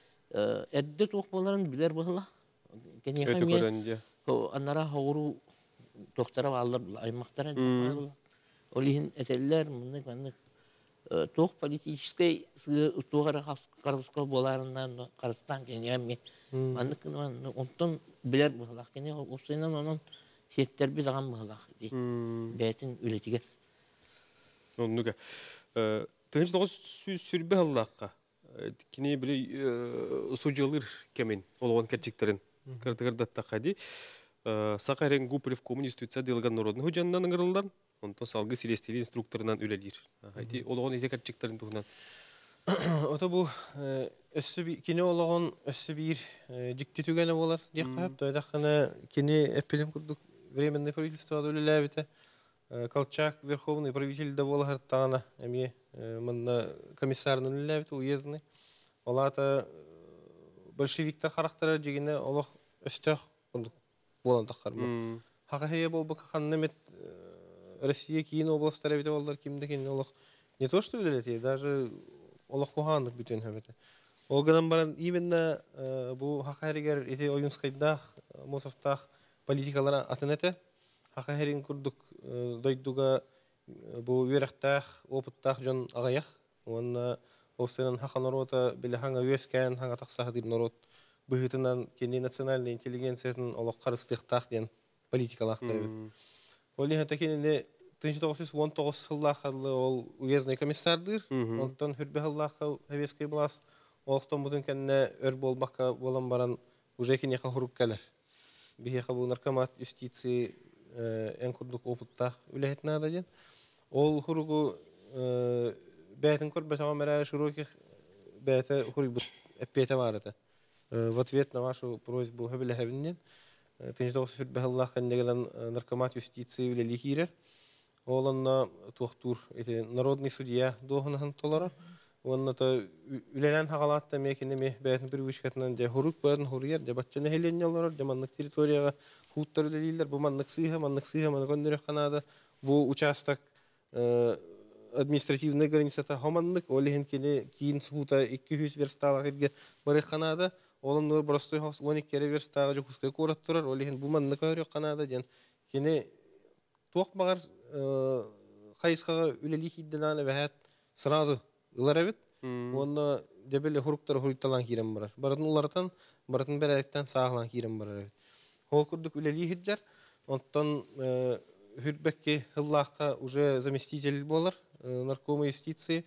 Edde toqmaların biler bula. Keni hamye anlara hawru doktora bağlar bula. Aymaktara bula. Olihin eteller manık toq politiskay tuğara karıskal bolarından karıstan kenyami manık ondan biler bula. Keni o senin onun setler bir zaman bula. Betin ületige. Onnuga. Tönç doğru sürbe Allah'a. Kini bile sucuğulur kemin olan gerçeklerin. Kırdıkırdatta kadi. Sakaren Guplev komünist ütse dilgan narodun hocandan ıngırıldan. Ondan salgı silestili instruktorundan ülelir. Haydi olan ete gerçeklerin tuğunan. Ota bu kini olan össü bir cikti tügene olar. Diyaqab da edaqana kini epilim kurduk. Временный правительство öyle Колчак, Верховный правитель да бол хартана, эми манна комиссарның ләбит уездный. Олата большевиктер характері жегіне олық өстөк болан таққарма. Хақахия бол бұл қаннамет Россия кейін областар әбеті олар кімді кейін олық не то что үлелеті, даже олық қоғандық бүтін әбеті. Олғанан баран именно бұл хақахерігер еті ойынскайдақ, Мосовтақ политикалара атын әті. Хақахерин күрдік дойдуға бұл үйрақтақ, опыттақ жон ағаяқ. Онна осының хақа народа білі хаңа өскән, хаңа тақсағдыр народ бұғытынан кенде национальный интеллигенциятын олық қарыстықтақ ден политикалақтар өз. Олы әтекенінде 1919 сыллақылы ол уездный комиссардыр. Онтан хүрбе хыллақы әвескай бұлас. Олықтан бұтын кәнне өр болмаққа болан баран уже кенеқа хұрып кәлер. Бихеқа бұл наркомат юстиции en kurduk oputtak ülhetna da den. Ol hurugu bätin kurbet amara широких bäte hurubut epete vardı. В ответ на вашу просьбу хабиле хавиннен тинждоосур бахаллах кандегелен наркомат юстиции үле лихирер. Оланна тухтур эти народный судья дохнахан толара. Онна то үлелен хагалатта мекенеме бәтин бир үшкәтнән дә хурук барын хурьер дә батчаны хеленнялар дә маннык территорияга хуттар үлелиләр бу маннык сыйга маннык гөндер ханада бу участок административный границата хаманнык олehen кене кин сута 200 верстага гә бары ханада олын простой хас 12 верстага жукускай кораттырар олehen бу маннык өрө ханада ден кене токмагар хайскага үлели хиддәнә вәһәт сразу Иларабит, онна дебеле хуруктар хурукталан кирем барар. Баратын улардан, баратын бәрәлектен сағылан кирем барар. Ол күрдік үлелі хиджар, онтан хүрбәкке хыллаққа уже заместитель болар, наркома юстиции.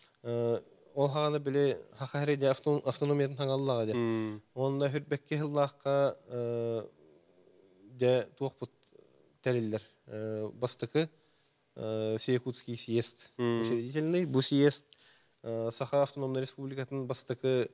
Ол хағаны біле хақареде автономиятын таңаллаға де. Онда хүрбәкке хыллаққа де туақпыт тәлілдер. Бастықы Сейкутский съезд учредительный. Бұл съезд Саха автономный республикатын бастықы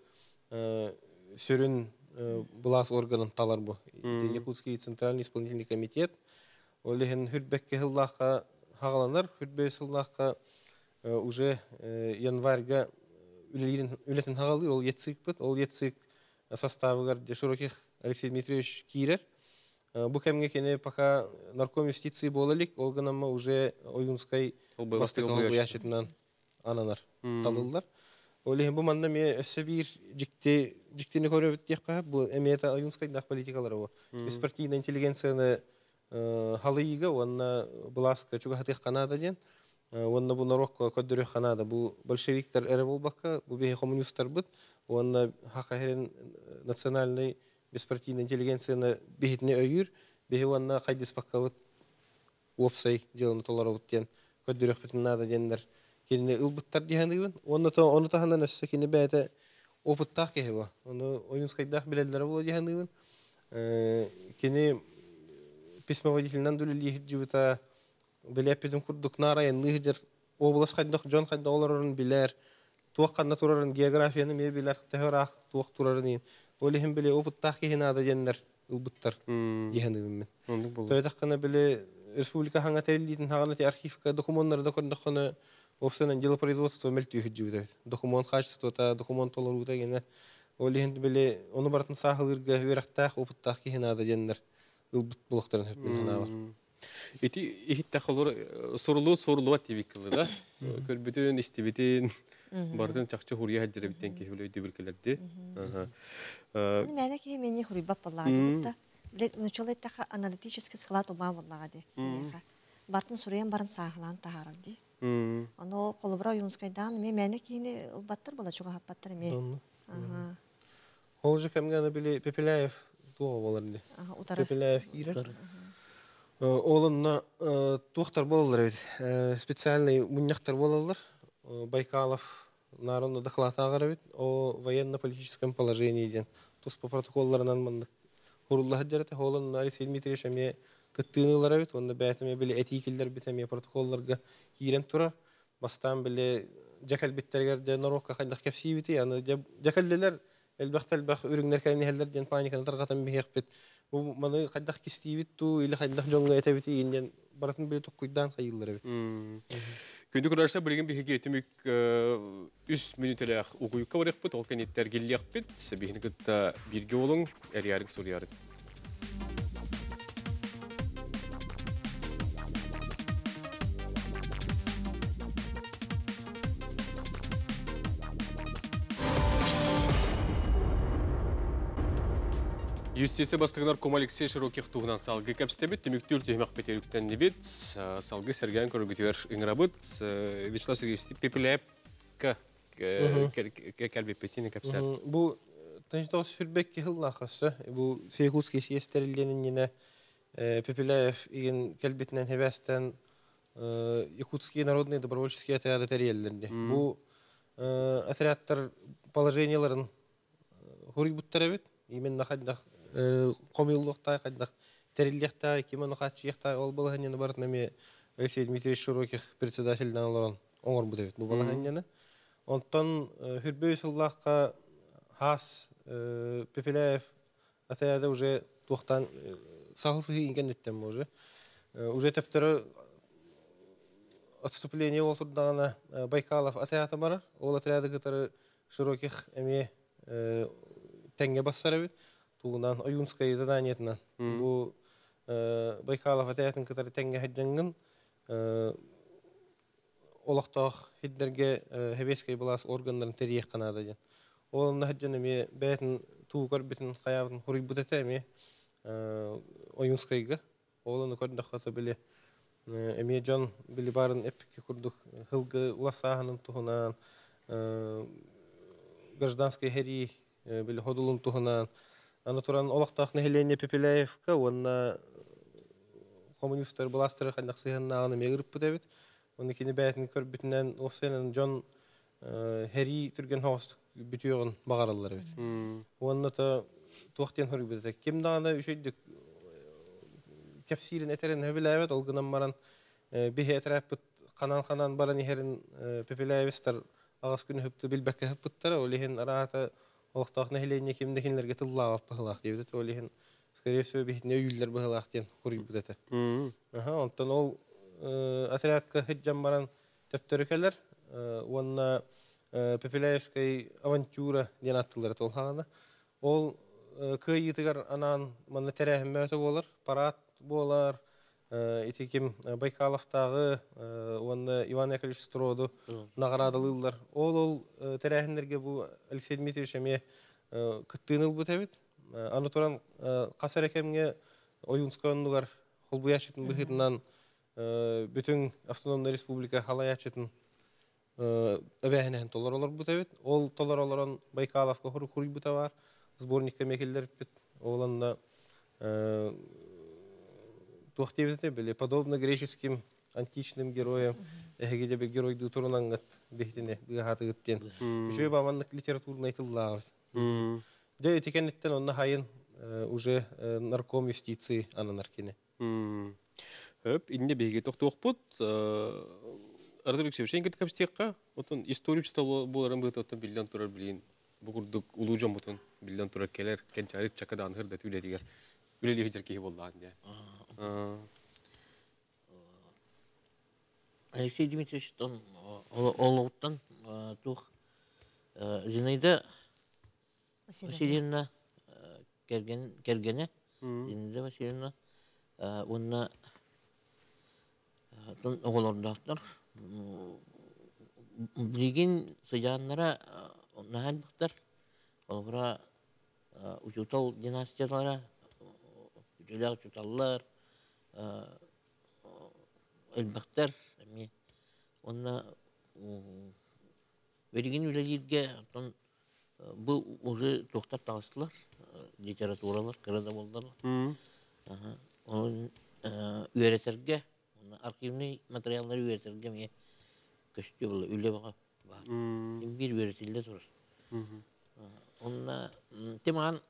сөрін бұлас органын талар бұ. Якутский центральный исполнительный комитет. Олеген хүрбәкке хыллаққа хағаланар. Хүрбәс хыллаққа уже январьга үлетін хағалыр. Ол етсік бұд. Ол етсік составығар широких Алексей Дмитриевич Кирер. Бу кемге кене пока нарком юстиции болалик, олганамма уже Оюнскай бастыгы яшетинан ананар талылар. Олеген бу манда ме өссө бир жиктени көрөбүт дияка бу эмета Оюнскай дах политикалар о. Беспартийный интеллигенцияны халыйга, онна Бласка чуга хатых Канада ден, онна бу нарокко көддөрө Канада, бу большевиктер эре болбакка, бу бе коммунисттар бут, онна хакахерен национальный беспартийный интеллигенцияны бехитне өйүр, бехи онна кайдис бакка опсай жылыны толары буттен көддөрө бутунада дендер. Кене ылбыттар диханыбын, оны таханан өссө кене бәте опыттак кеһеба. Оны Оюнскайдах билелдер боло диханыбын. Кене письмоводительнан дүлүлү жибита билеппетин курдук нарайын лыгдер облас кайдак жон кайда олорун билер. Туакканда турарын географияны ме билер, тәһәрак туак турарын. Олехин биле опыттак кеһенада дендер ылбыттар диханыбын. Тойтаккана биле республика ханга телилитин хаганати архивка документтарды көрдөккөнө опсынан делопроизводство мелтүү хүжүбүт. Документ качеството, документ толорута гене олехин биле ону бартын сахылырга верактак опыттак кеһенада дендер ылбыт булактарын хөтмөн хана бар. Ити тахылыр сорулуат тибиккылы да. Көрбүтүн истибитин бардын чакчы хурия хаджыра биттен кехилөй дибиркелерди. Мәне ки менне хурибап боллагы бутта. Билет нучолеттаха аналитический склад ума боллагы ди. Бартын сурыян барын сахылан тахарди. Оно колобра Оюнскайдан мәне кини улбаттар бола чуга хаппаттар ме. Ол же кемганы биле Пепеляев туга боларди. Пепеляев кире. Олынна тухтар болалар бит. Специальный муньяктар болалар. Байкалов народный доклад агарабит о военно-политическом положении ден. Тус по протоколларынан мандык куруллах жарата Олын Алексей Дмитриевич аме кыттыынылар бит. Онда бәтеме биле этикиллер бит аме протоколларга кирен турар. Бастан биле жакал биттергер де нарокка кайдак кепси бит. Аны жакаллелер элбахталбах үрүңнер кайнелер ден паниканы таргатан бихек бит. Бу маны кайдак кисти бит ту или кайдак жонга эте бит инден баратын биле тукуйдан кайыллар бит. Күндү көрөрсө билген бихиге этимик 3 минутлах угуйка барык бит, ол кенеттер келлек бит. Бихини кытта бирге болуң, эрярык сурьярык. Юстиция бастыгынар Ком Алексей Широких тугынан салгы кәпстебет, түміктүр түймәк бетеріктен небет, салгы сәрген көргітер ыңырабыт, Вячеслав Сергеевич Пепелепка кәлбеп бетені кәпсәр. Бұл Танжитау Сүрбек кехыллақасы, бұл Сейхузский съестеріленін ене Пепелев еген кәлбетінен хевестен Якутские народные добровольческие отряды тәрелерінде. Бұл отрядтар положенияларын хұрик бұттар әбет, именно қайдақ комилдукта кайдак терилдекта кимону качыякта ол балаганны бартнаме Алексей Дмитриевич Широких председательден олорон оңор бутебит бу балаганны. Онтон Хүрбөйсуллахка хас Пепелев атаяда уже тохтан сахылсы ингенеттем уже. Уже тептер отступление олтурдагана Байкалов атаята бар. Ол отряды кытары Широких эме тенге бассарабит. Тугунан Оюнская заданиетна. Бу Байкалов атаятын кытары тенге хаджангын олақтақ хиддерге хевескай балас органдарын терiyek канада ден. Олында хаджаны ме бәтін туғар бітін қаябын хұрый бұдата ме Оюнскайга. Оланы көрдік қаты біле эме жон біле барын эпікке күрдік хылғы уласағының туғынан гражданской хери біле ходулын туғынан аны туран олақтақ нәхелене Пепеляевка, онна коммунистер баластыры қандақ сыйғанна аны мегіріп бұдабет. Оны кені бәтін көр бүтінен офсайнын жон хери түрген хоғыстық бүтіғын бағаралар бет. Онна та туақтен хөрі бұдады. Кем дағаны үшейдік кәпсирін әтерін хөбіләвет, олғынан маран бейі әтерәп бұд қанан баран ехерін Пепеляевестер ағас күні хөпті білбәкке хөп бұдтары, олеген арағата олықтақ нәхелене кемдекенлерге тыллағап бұғылақ дейбді. Олеген, скорее всего, бейітіне өйілдер бұғылақ ден хөрі бұдады. Онтан ол отрядка хиджан баран төптөрү келер. Онна Пепеляевская авантюра ден аттылар толханы. Ол кыйытыгар анан маны терәһиммәте болар, парад болар. Итиким Байкаловтагы онны Иван Яковлевич Строду наградалылар. Ол терәһиннәргә бу Алексей Дмитриевич әме кыттыныл бу табит. Аны туран касар экемгә Оюнсканнугар холбуячытын быһытынан бүтүн автономный республика халаячытын әбәһенәһен толоролар бу табит. Ол толороларын Байкаловка хуруй бу табар. Сборникка мекелләр бит. Оланда тухтебите были подобно греческим античным героям. Эгеде бе герой дутурунан гат бехтене бигаты гыттен. Еще баманнык литературный айтыллар. Де этикеннеттен онна хайын уже нарком юстиции ана наркине. Хөп, инде беге тоқтоқпут. Ардыбек Шевченко капстекка, отон историю читал боларын быт отон билден турар билин. Бугурдук улужам отон билден турар келер, кенчарик чакадан хырда түледигер. Үлели хижерки боллан де. Алексей Дмитриевич олуттан тух Зинаида Васильевна кергене Зинаида Васильевна онна оголордактар билген сыяннара нахал бактар олгора учутал династиялара Жүләк чуталлар, элбақтар, онна вереген үлелерге бұл уже тоқтар тағыстылар, литературалар, қырада болдылар. Оның үйеретерге, архивный материалдар үйеретерге мен көшті бұл үле баға бар. Бір үйеретілді тұрыр. Онна темаған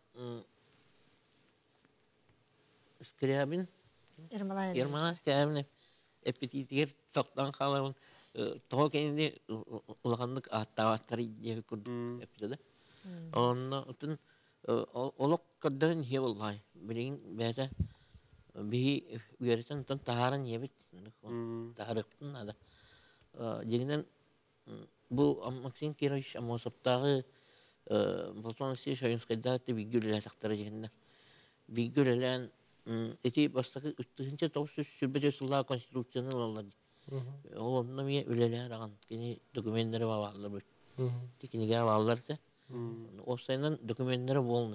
Скрябин, Ермана Скрябин, эпитетер соқтан қалауын, тоғы кәнінде ұлғандық аттаваттары деп көрдік эпитеді. Онна ұтын олық көрдігін хе болғай. Білеген бәді бейі үйеретін ұтын тағарын ебет. Тағарықтың ады. Дегенен бұл Максим Кирович Амосоптағы Платон Алексеевич Оюнскайдағы бейгүлі сақтары дегенде. Бейгүлі эти бастакы үттүгүнчө 900 жылга конституцияны алалар. Ол онна мен үлелер аган кини документтери баалар бут. Тикинеге баалар да. Осайнан документтери болмай.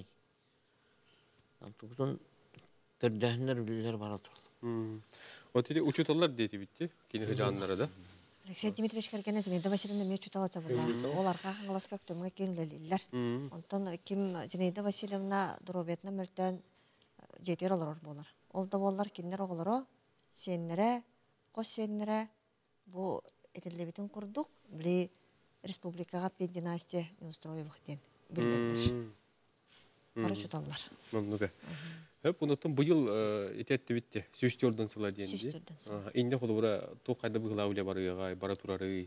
Антугун көрдөнөр үлелер бар атыр. Отиде учуталар дейти битти. Кини жаннары да. Алексей Дмитриевич кергене Зинаида Васильевна мен чуталата була. Оларга хаңласка көтөмгө келилелер. Онтон ким Зинаида Васильевна дробетна мөлтөн жетер олар болар. Ол да болар киндер оғылары, сеннері, қос сеннері, бұл әтелебетін құрдық, біле республикаға пен династия не устроевық ден білдендер. Бары чуталар. Мамнуға. Хөп, ұнаттан бұйыл ететті бітті, сүйістерден сыла дейінді. Сүйістерден сыла. Инде қолы бұра тоқ қайда бұғыла өле барыға, бара турары.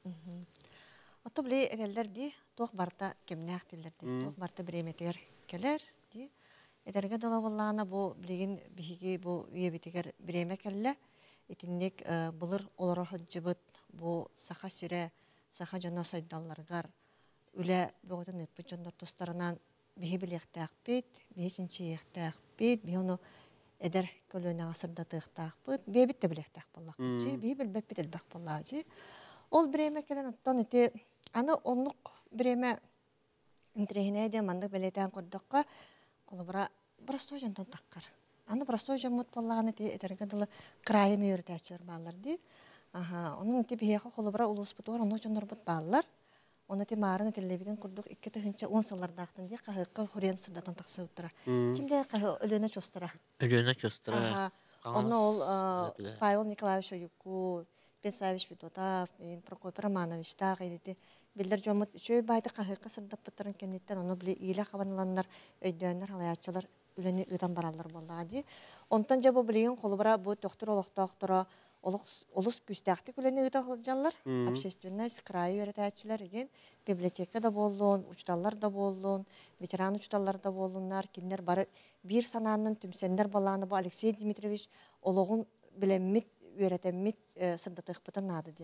Отто біле әтелдер де, тоқ барта кеміне ақтелдер де, тоқ барта бір еметер келер де. Этерге дала боллана бу билген биһиги бу үебитигер биреме келле итинник булыр олар хаҗыбыт бу саха сире саха жана сайдалларгар үле бөгөтөн эппе жондар тустарынан биһи билектак бит бесинчи яктак бит биону эдер көлөнө асырда тыктак бит бебит те билектак боллак чи би билбеп бит элбак боллачы ол биреме келен оттон эти аны оннук биреме интерехине де мандык белетен курдукка Колобра простой жантан таккар. Аны простой жамут боллаганы те этерге дылы крайы мөөртәчләр баллар ди. Onun те бияха колобра улус бутор, оны жоннор бут баллар. Оны те марын телевиден курдук 2-10 сыллардактан ди кахыкка хорен сырдатан таксы утыра. Кимде кахы өлөнө чостыра. Өлөнө чостыра. Оны ол Павел Николаевич Юку, Пенсавич Федотов, Прокопий Романович та гайдите Билдер жомут чөй байды кахыкка сырдап бутырын кенеттен оны биле ийле хабанланнар, өйдөннөр, халаячылар үлени ыдан бараллар боллади. Онтан жабы билген колубара бу доктор олоктоктора олус күстәкти үлени ыда жаллар, общественность край өретәчләр ген библиотека да боллун, учталлар да боллун, ветеран учталлар да боллуннар, киндер бары бир сананын түмсендер баланы бу Алексей Дмитриевич ологун билеммит өретеммит сырдатык бутан нады ден.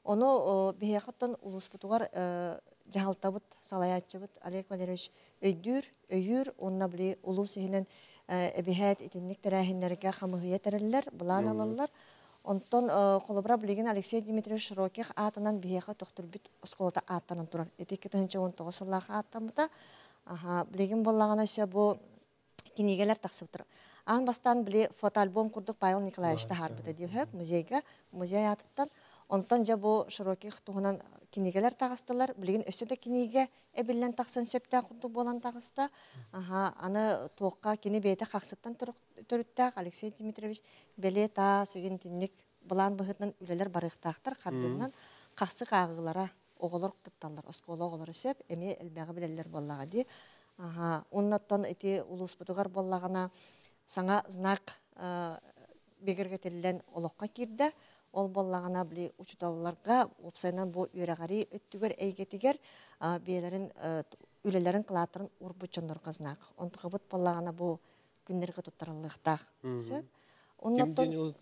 Onu бихяхаттан улуспутугар жахалтабыт, салаячыбыт Олег Валерьевич өйүр, онна били улус ихинен эбихет итинник терәһиннәргә хамыгыя терәлләр, булан алалар. Онтон колобра билеген Алексей Дмитриевич Широких атынан бихяха тохтурбит осколата атынан турар. 2019 сыллаха аттамыта. Билеген боллагана ше бу кинигелер тахсыптыр. Ан бастан били фотоальбом курдук Павел Николаевич тахарбыта дип хөп музей аттан. Онтон жа бу Широких тугунан кинигелер тагыстылар. Билеген өсөдө киниге эбиллен таксын сөптө курдук болан тагыста. Аны туокка кини бейте хаксыттан төрүттак Алексей Дмитриевич беле та сеген тинник булан быгытнан үлелер барыктактыр кардыннан каксы кагылара оголор кутталлар осколо оголор сеп эме элбеги билелер боллага ди. Оннаттан эти улуспутугар боллагана саңа знак бегергетеллен олокка кирде. Ол боллагана били учуталларга опсайнан бу үйрәгари өттүгөр эйгетигер биелерин үлелерин кылааттырын урбучондор казнак. Онтугабыт боллагана бу күннерге туттарылыктак. Сөп. Оннаттан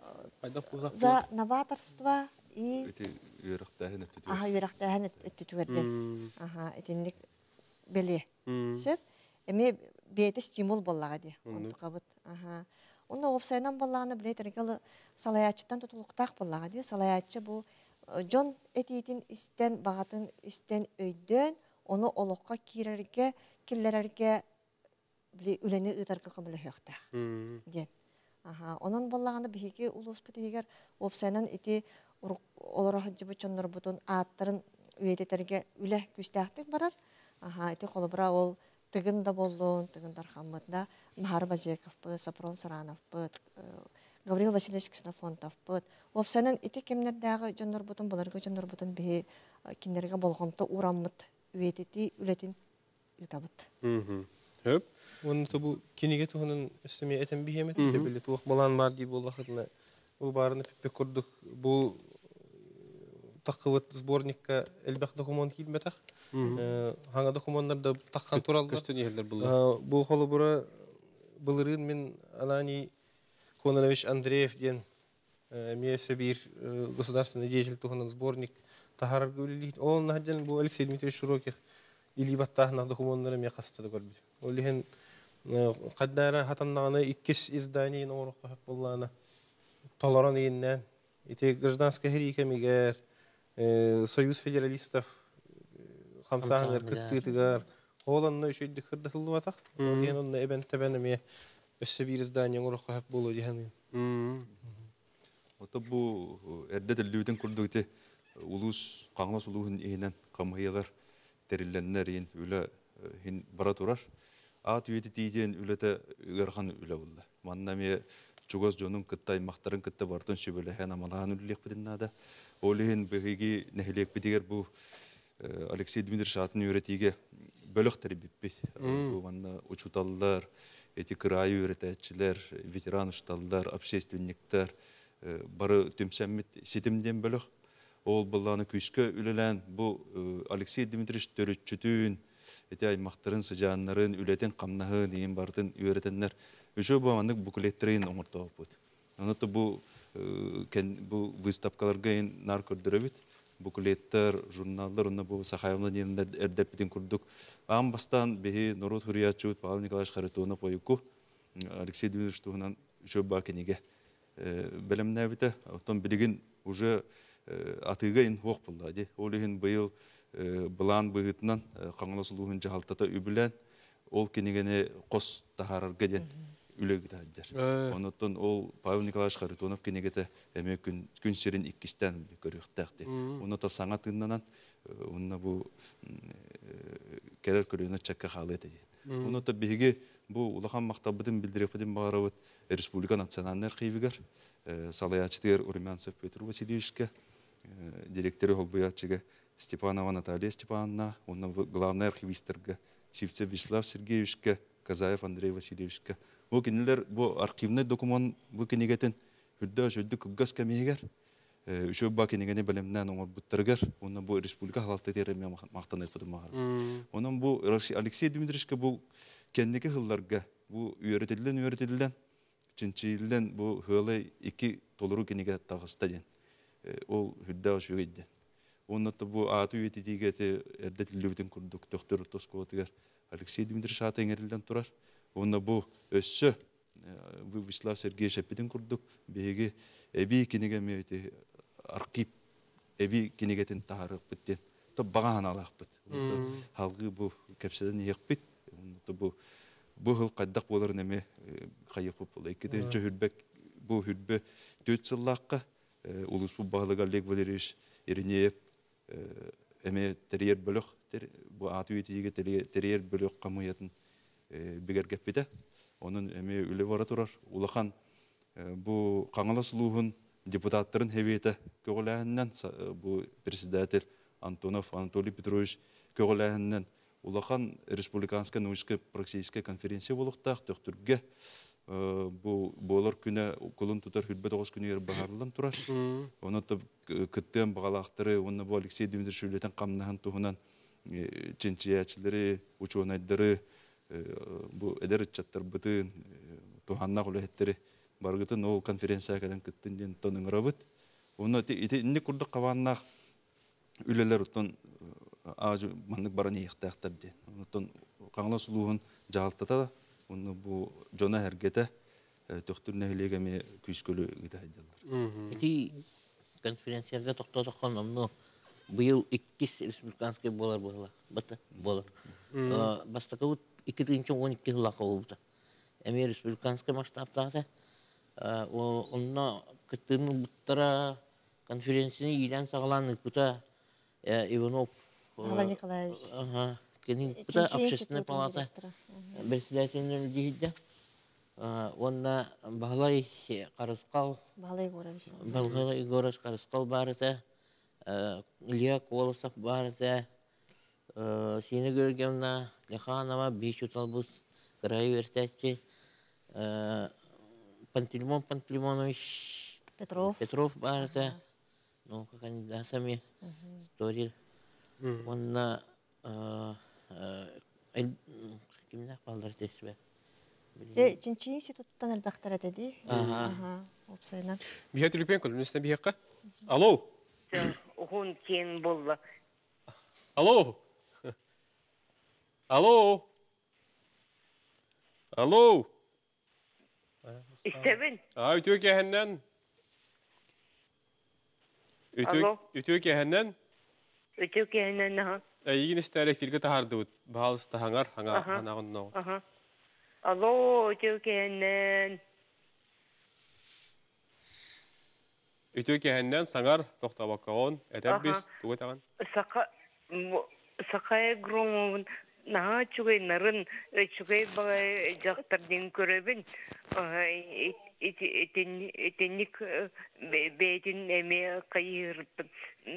за новаторство и үйрәктәһен үйрәктәһен өттүгөрден. Этинник беле. Сөп. Эме бейте стимул боллага ди. Онтугабыт. Онда опсайнан боллаганы билетерге салаячтан тутулуктак боллага ди. Салаяччы бу жон этитин истен багатын истен өйдөн onu olokka kirerge killерерге били үлени ытарга көмөлө хөктак. Ден. Онун боллаганы биһиги улуспут егер опсайнан ити олора хаҗыбы чоннор бутун аттарын үйететерге үле күстәктик барар. Ити холобра ол тыгын да болдун, тыгындар хамматда Махар Базеков, Сапрон Саранов, Гаврил Васильевич Ксенофонтов, опсайнан ити кемнердәге жоннор бутун буларга жоннор бутун бихи киндерге болгонто ураммыт үетети үлетин ютабыт. Höp. Onu tabu kinige tuhunun üstüme eten bihemet tebili tuğuk balan var diye bollahıdına bu barını pek kurduk. Bu takıvat sbornikka elbaq dokument kilmetak. Hangi dokumentlarda takkan turallar. Köstün yerler bullar. Bu holu bura bılırın min Anani Kononovich Andreev diyen miyese bir государственный деятель tuhunun sbornik taharar gülülük. Onun haccan bu Alexey Dmitrievich Shirokih ili battahna dokumentları me qastada gördü. Olihin qaddara hatanna ikkis izdaniyin oruqqa haq bollana толоран иеннән ите гражданская херикемигер Союз федералистов хамсаһнер кыттыгар оланны үшөйдү кырдатылды батак. Мен онны эбен табанеме өссө бир издание оруққа хақ болу дигән. Ото бу эрдә дилүдән курдугы улус каңлас улуһын иһинен камыялар терилленнер ин үле хин бара турар. Ат үйети тииден үлете ырхан үле булды. Маннаме чугоз жонун кыттай мактарын кытта бартын шүбөле хана малаан үллек бидиннада. Олихин беги нехлек бидигер бу Алексей Дмитриевич атын үйретиге бөлөктөр биппи. Бу манна учуталлар, эти край үйретечилер, ветеран ушталлар, общественниктер бары төмсәммит ситимден бөлөк. Ол булланы күскө үлелән бу Алексей Дмитриевич төрүчүтүн эти аймактарын сыжааннарын үлетен камнахы деген бардын үйретеннер. Үшө бу мандык буклеттерин оңортоп бут. Анаты бу выставкаларга нар көрдөрөбүт. Буклеттер, журналдар, онна бу Сахаевна дегенде эрдеппитин курдук. Ам бастан беги Народ Хуриячут, Павел Николаевич Харитонов ойку Алексей Дмитриевич тугунан үшө бакениге белемнәбите. Оттон билигин уже атыга ин хок булды ди. Олигин быйыл булан быгытынан каңлас улуһун жахалтата үбүлән ол кенегене кос тахарарга ден үлеги таҗар. Онотон ол Павел Николаевич Харитонов кенегете эме күн серин иккистен көрүктәкти. Онота саңа тыннан онна бу келер көрүнө чакка халыты ди. Онота биге бу улахан мактабыдын билдирепдин барабыт республика национальный архивигер Салаячтыр Урмянцев Петр Васильевичке директоры Холбуячыга Степанова Наталья Степановна, он главный архивисттерге Сивцев Вячеслав Сергеевичке, Казаев Андрей Васильевичке. Бу кинилер бу архивный документ бу кинигетен хүрдө жөддү кылгас кемегер. Үшө ба кинигене белемнен оңор буттаргер, оны бу республика халыкты тереме мактанып турмагар. Онун бу Алексей Дмитриевичке бу кендеги хылларга бу үйрөтүлгөн чинчилден бу хылы 2 толуру киниге тагыста ден. ол хүдді ашу едден. Оннатта бу ату ететигети эрдетилүүтүн курдук доктор Тоскотыгар Алексей Дмитриевич Атенгерилден турар. Онна бу өссө Вячеслав Сергеевич Эпидин курдук беги эби кинеге мети архив эби кинегетин таарык биттен. То баган алакпыт. Халгы бу кепседен якпыт. Бу хыл кайдак болор неме кайыпып болду. Экинчи хүрбек бу хүрбө 4 жыллакка улус бу баглык Олег Валерьевич Иринеев эме терьер бөлөк бу атуу этиге терьер бөлөк камыятын бигергеппите. Onun эме үле бара турар. Улахан бу каңала сулугун депутаттарын хебете көгөләһеннән бу председатель Антонов Анатолий Петрович көгөләһеннән улахан республиканская научно практическая конференция булыктак төктүргә бу болор күнә кулын тутар хүрбе 9 күнәгә багарлан турар. Оны кыттан багалактыры, оны бу Алексей Дмитриевич үлетен камнаһын туһунан чинчиячлары, ученыйлары бу эдер чаттар бытын туханна гөлеттери баргытын ол конференция калан кыттын ден тонын робот. Оны итинни курдык кабаннак үлелер утон ажы маннык бараны яктактар ден. Онтон каңла сулугун жалтата оны бу жона хергете төктүр нәһилегеме күскөлү гидайдылар. Эти конференцияга токтоткон онну быйыл 2 республиканский болар. Бата болар. Бастакы 2012 жылга болду. Эми республиканский масштабта онна кыттын буттара конференцияны илен сагалан бута Иванов Николаевич. Ага. Кенин бута общественная палата. Председатель дийди. Онна Баглай Карыскал. Баглай Егорович. Баглай Егорович Карыскал барыта. Илья Колосов барыта. Сине görgемна Леханова Бичуталбус край вертячи. Пантелеймонович Петров барыта. Ну, как они да сами истории. Онна кимнак балдар тесбе. Чинчи институттан албактар эди. Опсайнан. Бия Тюльпенко, лүнесіне бияққа. Алло? Ухун кен болла. Алло? Алло? Алло? İstebin. Ütüyor ki henden. Алло? Ütüyor ki henden. Ötü kenen ha. Yine isteyerek filge tahardı. Bağlısı da hangar. Hanağın nağın. Aha. Alo, ötü kenen. Ütüyor ki henden sangar. Nokta bakağın. Edeb biz. Tuğut ağın. Sakaya gromun. Naha çugay narın. Çugay bağay jaktardın köröbün. Etenlik beytin eme kayırıp.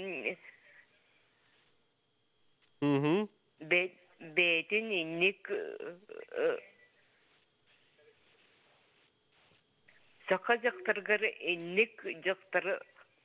Beytin inlik saka jaktargar inlik jaktarı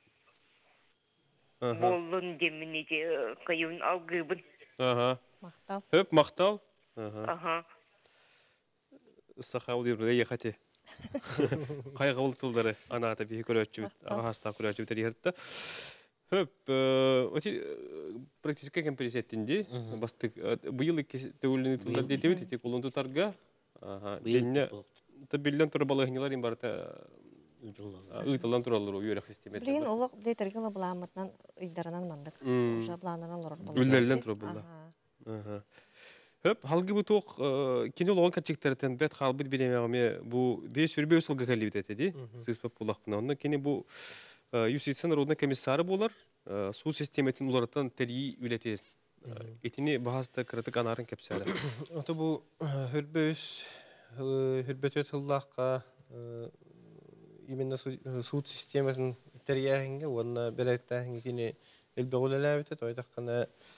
bollun demini kayın algıbın. Мактал. Höp maqtal. Aha. Saxav diyor ne yaxati. Qayğıl tılları anata bir köröçü ağasta köröçü teriyirdi. Höp öti практически компенсаттинди бастык быйыл эки төгүлүнү тылдар детебит эти колун тутарга. Денне табилден тур балыгынылар имбарта ыйтылдан туралар үйрөк система. Блин, олог детергела буламытнан ыйдарынан мандык. Уже планынан лорор болду. Үллелден тур булду. Höp halgı bu toq kinologun kaçıklarından bet halbit bilememe bu 5 yılga kalibit etedi. Siz populakpına onda kini bu Юстиция народный комиссары болар, су системетін улардан тәрии үлетер. Етіне бағасты кірітік анарын кәпсәрі. Оты бұл хүрбөтөт хыллаққа именно суд системетін тәрияхінге, онына бәрәттәхінге кені әлбәғыл әләбетет, ойдаққана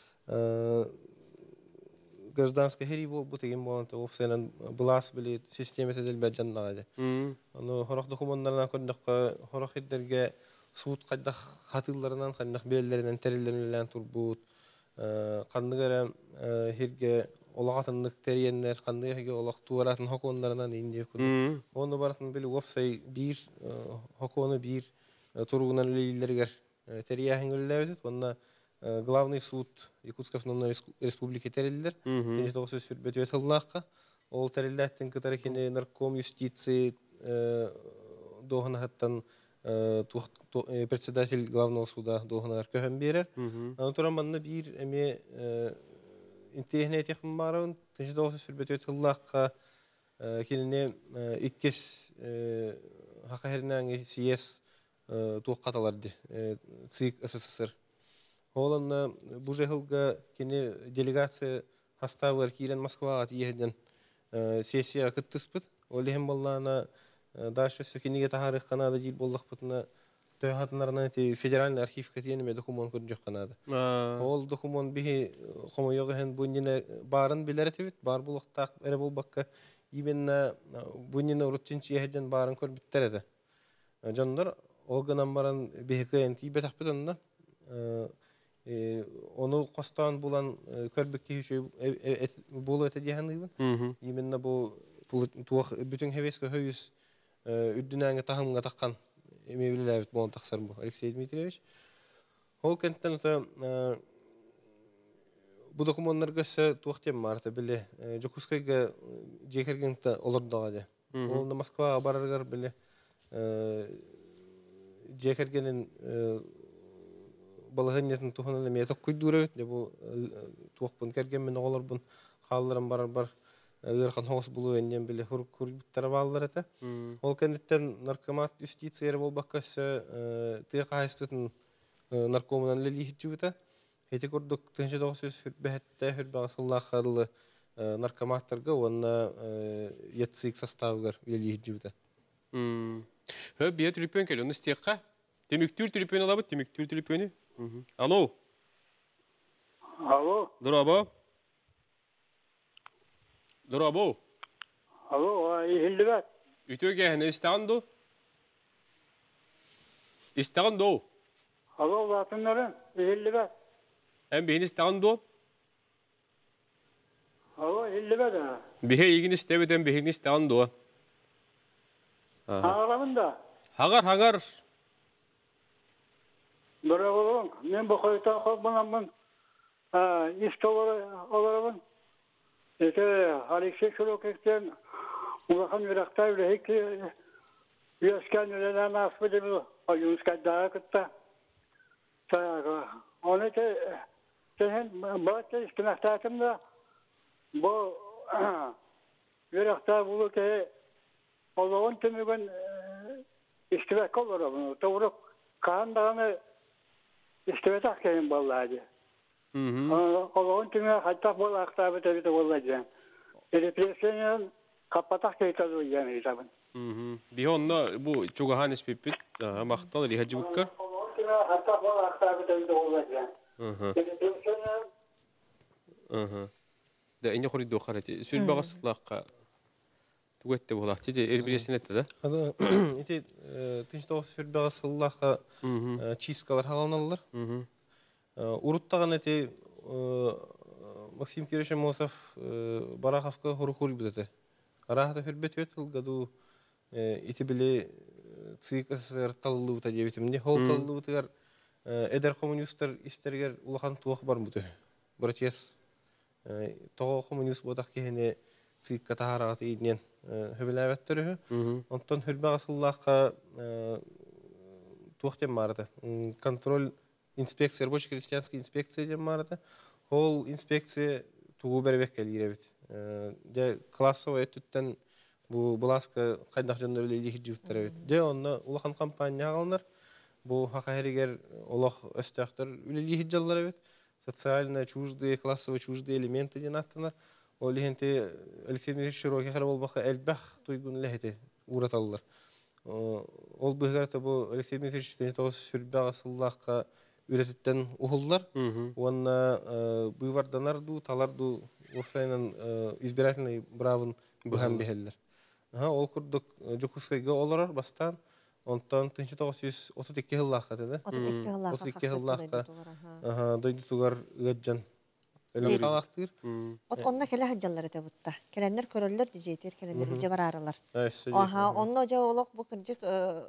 гражданский хери бол, бұл теген боланты офсайнан бұлас білі системеті дәлбәт жаннағады. Оны хорақ документларынан көрдіққа хорақ еддерге суут кайдах хатылларынан кайдах беллеринен терилеринен турбут кандыгара хирге олагатындык териеннер кандыгеге олак туаратын хокондарынан инде күн оны баратын били опсай бир хокону бир туругунан лейлергер терияхин өлләбет, онна главный суд Якутской автономной республики терелдер. 1945 жыллаққа. Ол терелдәттен кытарыкене нарком юстиции доғынағаттан председатель главного суда доғынағар көһен берер. Тураманны бир әме интернет технологиясын барын 1945 жыллаққа келіне иккес хақахернәң съезд туаққаталарды ЦИК СССР. Оланна бу жылга кене делегация хаставар кирен Москвага тиеден сессия кыттыспыт. Олехем боллана дальше сөкенеге тахарых канада жил боллақпытына тойхатынарына федеральный архив катиенеме документ көрдік канада. Ол документ бихи хомойоғын бұннина барын білеретевит, бар болықтақ әрі болбаққа именно бұннина урутчинчи ехеден барын көрбіттер еді. Жандар олғынан баран бихи кайын тибет ақпытынна onu kostan bulan körbekki şey bulu ete diyenliği. Yeminle bu bütün heveske höyüz üddünenge tahımga takkan emevliler bu taksar bu Alexey Dmitrievich. Hol kentten bu dokumentler göse tuğtem marta bile Jokuskayga jekergente olur dağdı. Onda Moskva barargar bile jekergenin балагыннатын туханын эме ток күйдүрөт деп бу туакпын керген мен оголорбун халларым бар ыркан хос булуу энден биле хурбуттар баллар эте ол кендеттен наркомат юстиция болбаккасы тыйкайстын наркомунан лилихичүбүтэ эти көрдүк 1945-те хурбагасыллахарлы наркоматтарга онна етсик составыгар лилихичүбүтэ Биет репен келе, стекка. Темиктүр телефон алабыт, темиктүр телефону. Алло. Алло. Дурабо. Дурабо. Алло, ихилбет. Ütüge hene istando. İstando. Алло, ватыннарын, ихилбет. Hem beni istando. Алло, ихилбет. Bihe ilgin istebeden bihini istando. Ağlamında. Hagar. Bravo, men bu koyta kopmanamın. İşte olarım. İşte Alexey Şurokek'ten Ulakhan Yürektay'la hek yüzken yüzeden nasip edemiyor. Yüzken daha kıtta. Onu sen bazı istinaftatımda bu Yürektay bulu ki Allah'ın tümüğün istivak olur. Doğru kan dağını istivak akayım vallahi. Allah'ın tümüğü hatta bol aktabı tabi de vallahi. Represyon kapatak kayıtlı yani hesabın. Bir onunla bu çok hanis pipit maktalı lihacı bukkar. Allah'ın tümüğü hatta bol aktabı tabi de vallahi. Represyon Da eni xori do xarati. Söz bağısıllaqqa tuette bolaqti de erbiresinette da. Hada ite tinçtoq sürbağa sallahu чисткалар хагалналар. Уруттаган эти Максим Кирешемосов Бараховка хорухур бизете. Арахта хөрбет өтөл гаду ите биле ЦИК СССР таллуу та дебитимде хол таллуу тагар эдер коммунисттер истергер улахан туак бар буту. Братьяс того коммунист бодак кене ЦИК катарагат иднен хөбеләвәттер. Онтон хөрбәгә суллакка туактем марды. Контроль инспекция, рабочая крестьянская инспекция дем марды. Хол инспекция тугу бербек келиребит. Де классовый түттен бу буласка кайдак жөндөрлө лихижүттер бит. Де онна улахан компания алгандар. Бу хакайригер олох өстөктөр лихижаллар бит. Социально чуждые, классово чуждые элементы денаттанар. Ол хенте Алексей Дмитриевич Широкий харбол бака элбах туйгун лехете ураталлар. Ол быгарта бу Алексей Дмитриевич тенетос сүрбага сыллакка үйрөтөттен ухуллар. Онна быйварданарду, таларду офлайнан избирательный бравын быган бехеллер. Ол курдук Жокускайга олорор бастан. Онтан 1932 жыллакка деди. 32 жыллакка. Дойду тугар гыджан. Эле калактыр. От онна келе хаҗаллар эте бутта. Келеннер көрөллөр дижейтер, келеннер илже бараралар. Онно жа олок бу кыржык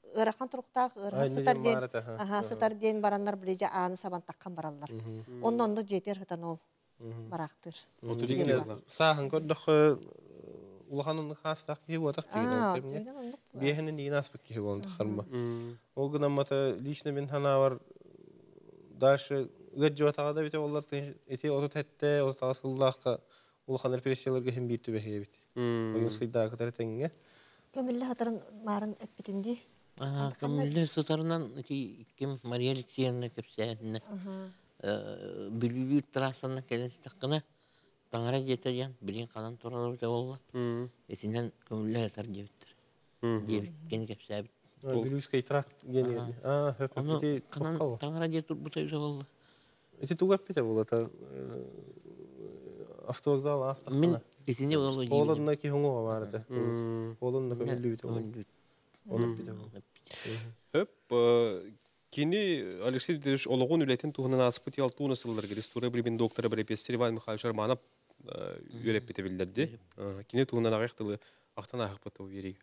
ырахан туруктаах ырахар Айны сытар ден ден марата, ха. аха сытар ден бараннар билеже ааны сабан таккан бараллар. Онно жетер хытан ол барактыр. Сахан көрдөх улаханын хастак ки вот так бехенен дигин аспект ки болон харма. Ол гынамата лично мен ханавар дальше гыджыва да бит олар эти ото тетте ото тасыллакка улахан репрессияларга хем битү бехебит. Oyun sıйда катар теңге. Көмүлле хатарын марын эппитинди. Көмүлле сытарынан ким Мария Алексеевна кепсәһенне. Билүү трассаны келестәккәне таңара жетәгән билин калан туралар да булды. Этинен көмүлле хатар дебиттер. Дебиткен кепсәбит. Билүүскәй тракт гене. Хөппити таңара жетүр бутай булды. Эти тугап бите булата. Автовокзал астакына. Мен этине булды. Полонна ки хоңо барда. Полонна көмүлле бите булды. Олып бите булды. Хөп кини Алексей Дмитриевич ологон үлетин туһунан аспыт ялтуу насыллар геристура билбин доктора Брепестер Иван Михайлович Арманов үреп бите билдерди. Кини туһунан агыктылы актан агыпты бери.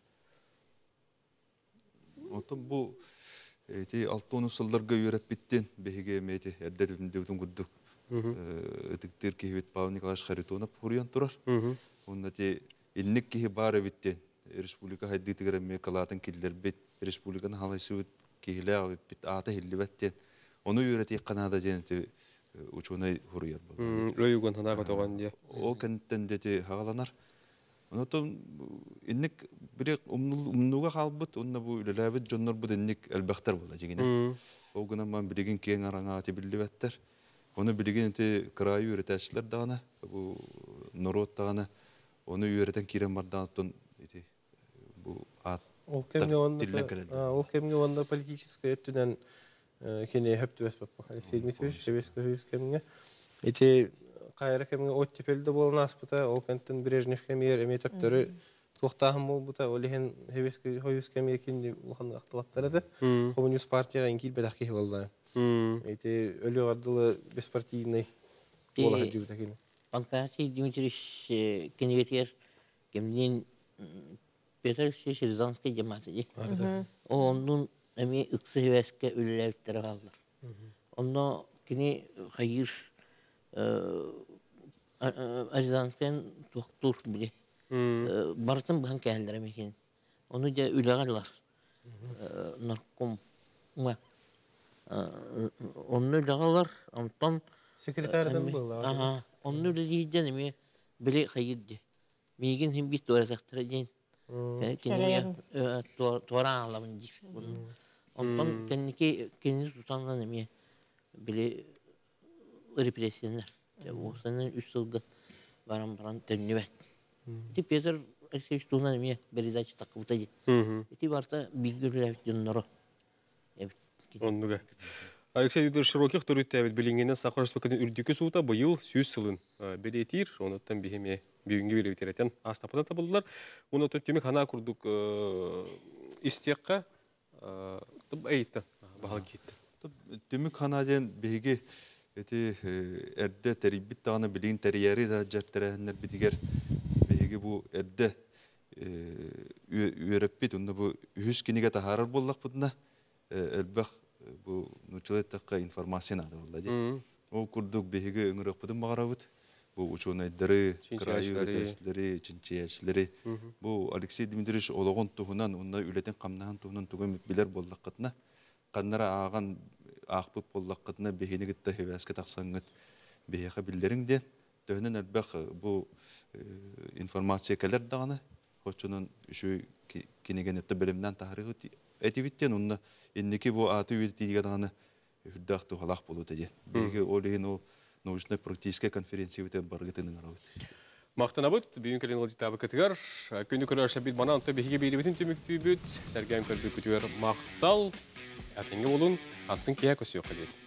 Отон бу эти алтуу насылларга үреп биттен беге мети эрдетимдеутун гуддук. Эдиктер кихибет Павел Николаевич Харитонов хурян турар. Оннати инник кихи бары биттен республика хайдытыгыраме калатын киллер бет республиканы халайсыбыт кихилер бит ата хиллибеттен оны үйрәти канада женти учуна хуряр болду. Рөйгөн ханага тоган дия. Ол кенттен дети хагаланар. Онотон инник бирек умнуга халбыт онна бу үлелебит жоннор бу инник элбахтар болду жигине. Ол гына ман билеген кең араңа ати билибеттер. Onu bilgin eti kırayı üreteçler dağına, bu norot dağına, onu üreten kiren bardağıtın eti bu at. Ol kemge onda политическое ettünen kene hep tüvesbap. Alexey Dmitrievich Şeveskoy kemge. Eti kayra kemge ottepelde bolan aspıta, ol kentten Brejnev kemger emetöktörü toxtahım bol buta, olihen Şeveskoy hoyus kemge kendi ulhan aktılattara da Komünist partiyaga inkil bedaki oldu. Эти ölüyordular беспартийный olarak cübütekini. Алексей Дмитриевич кенегетер кемнен Петр Шерзанский жамааты. Onun эми ыксыбеске үлелектер калдыр. Онно кини хайыр Азанскен токтур биле. Бартын бан келдер мекен. Onu да үлегалар. Нарком ма Onu dağlar, ondan sekreterden buldu. Aha, onu dediğinde mi bile hayırdı. Migin hem bir tuvalet aktaracağın. Serayan. Tuvalet anlamında. Ondan kendini tutanlar mi bile represiyonlar. O senin üst yılda baran temnivet. Tip Peter Alexeyevich tuğunan mi передача takıvtaydı. Eti varsa bilgiler canları. Оннуга. Алексей Викторович Широких төрүттәбит билингенен Сахар Республикадан үрдүкө суuta быйыл 100 сылын белетир, онуттан бихеме бүгүнгө белетеретен астапынан табылдылар. Онуттан төмек хана курдук истекка айытты, бахал кетти. Төмек ханаден беге эти эрде терибит тагына билин терияри да жерттеренер битигер беге бу эрде үреппит, онда бу 100 кинеге тахарар боллак бутна. Элбах bu nuçuletakka informasyon adı oldu. O kurduk behiga öngürük budum bağırabıt. Bu uçunayları, kırayı öteşleri, çinçeyeşleri. Bu Alexey Dmitrievich oloğun tuğunan, onunla ületen kamnahan tuğunan tuğun biler bollakatına. Kanlara ağan ağpıp bollakatına behini gitti heveske taksanıt behiga billerin de. Dönen elbach bu informasyon keler dağına. Hoçunun şu kinegen ette bölümden tahriği Etibitten onunla inneki bu atı ürettiğini hüddahtu halak bulu dedi. Belki olehin o naучно-практическая конференция öte bargıtının aravut. Maqtanabıt, büyün kelen olcitaba kıtıgar. Künü kırlar şabit bana anta behiga beylibitin tümüktübüt. Sergen kölbü kütüver maqtal. Atenge olun, asın kiya kösü yok edin.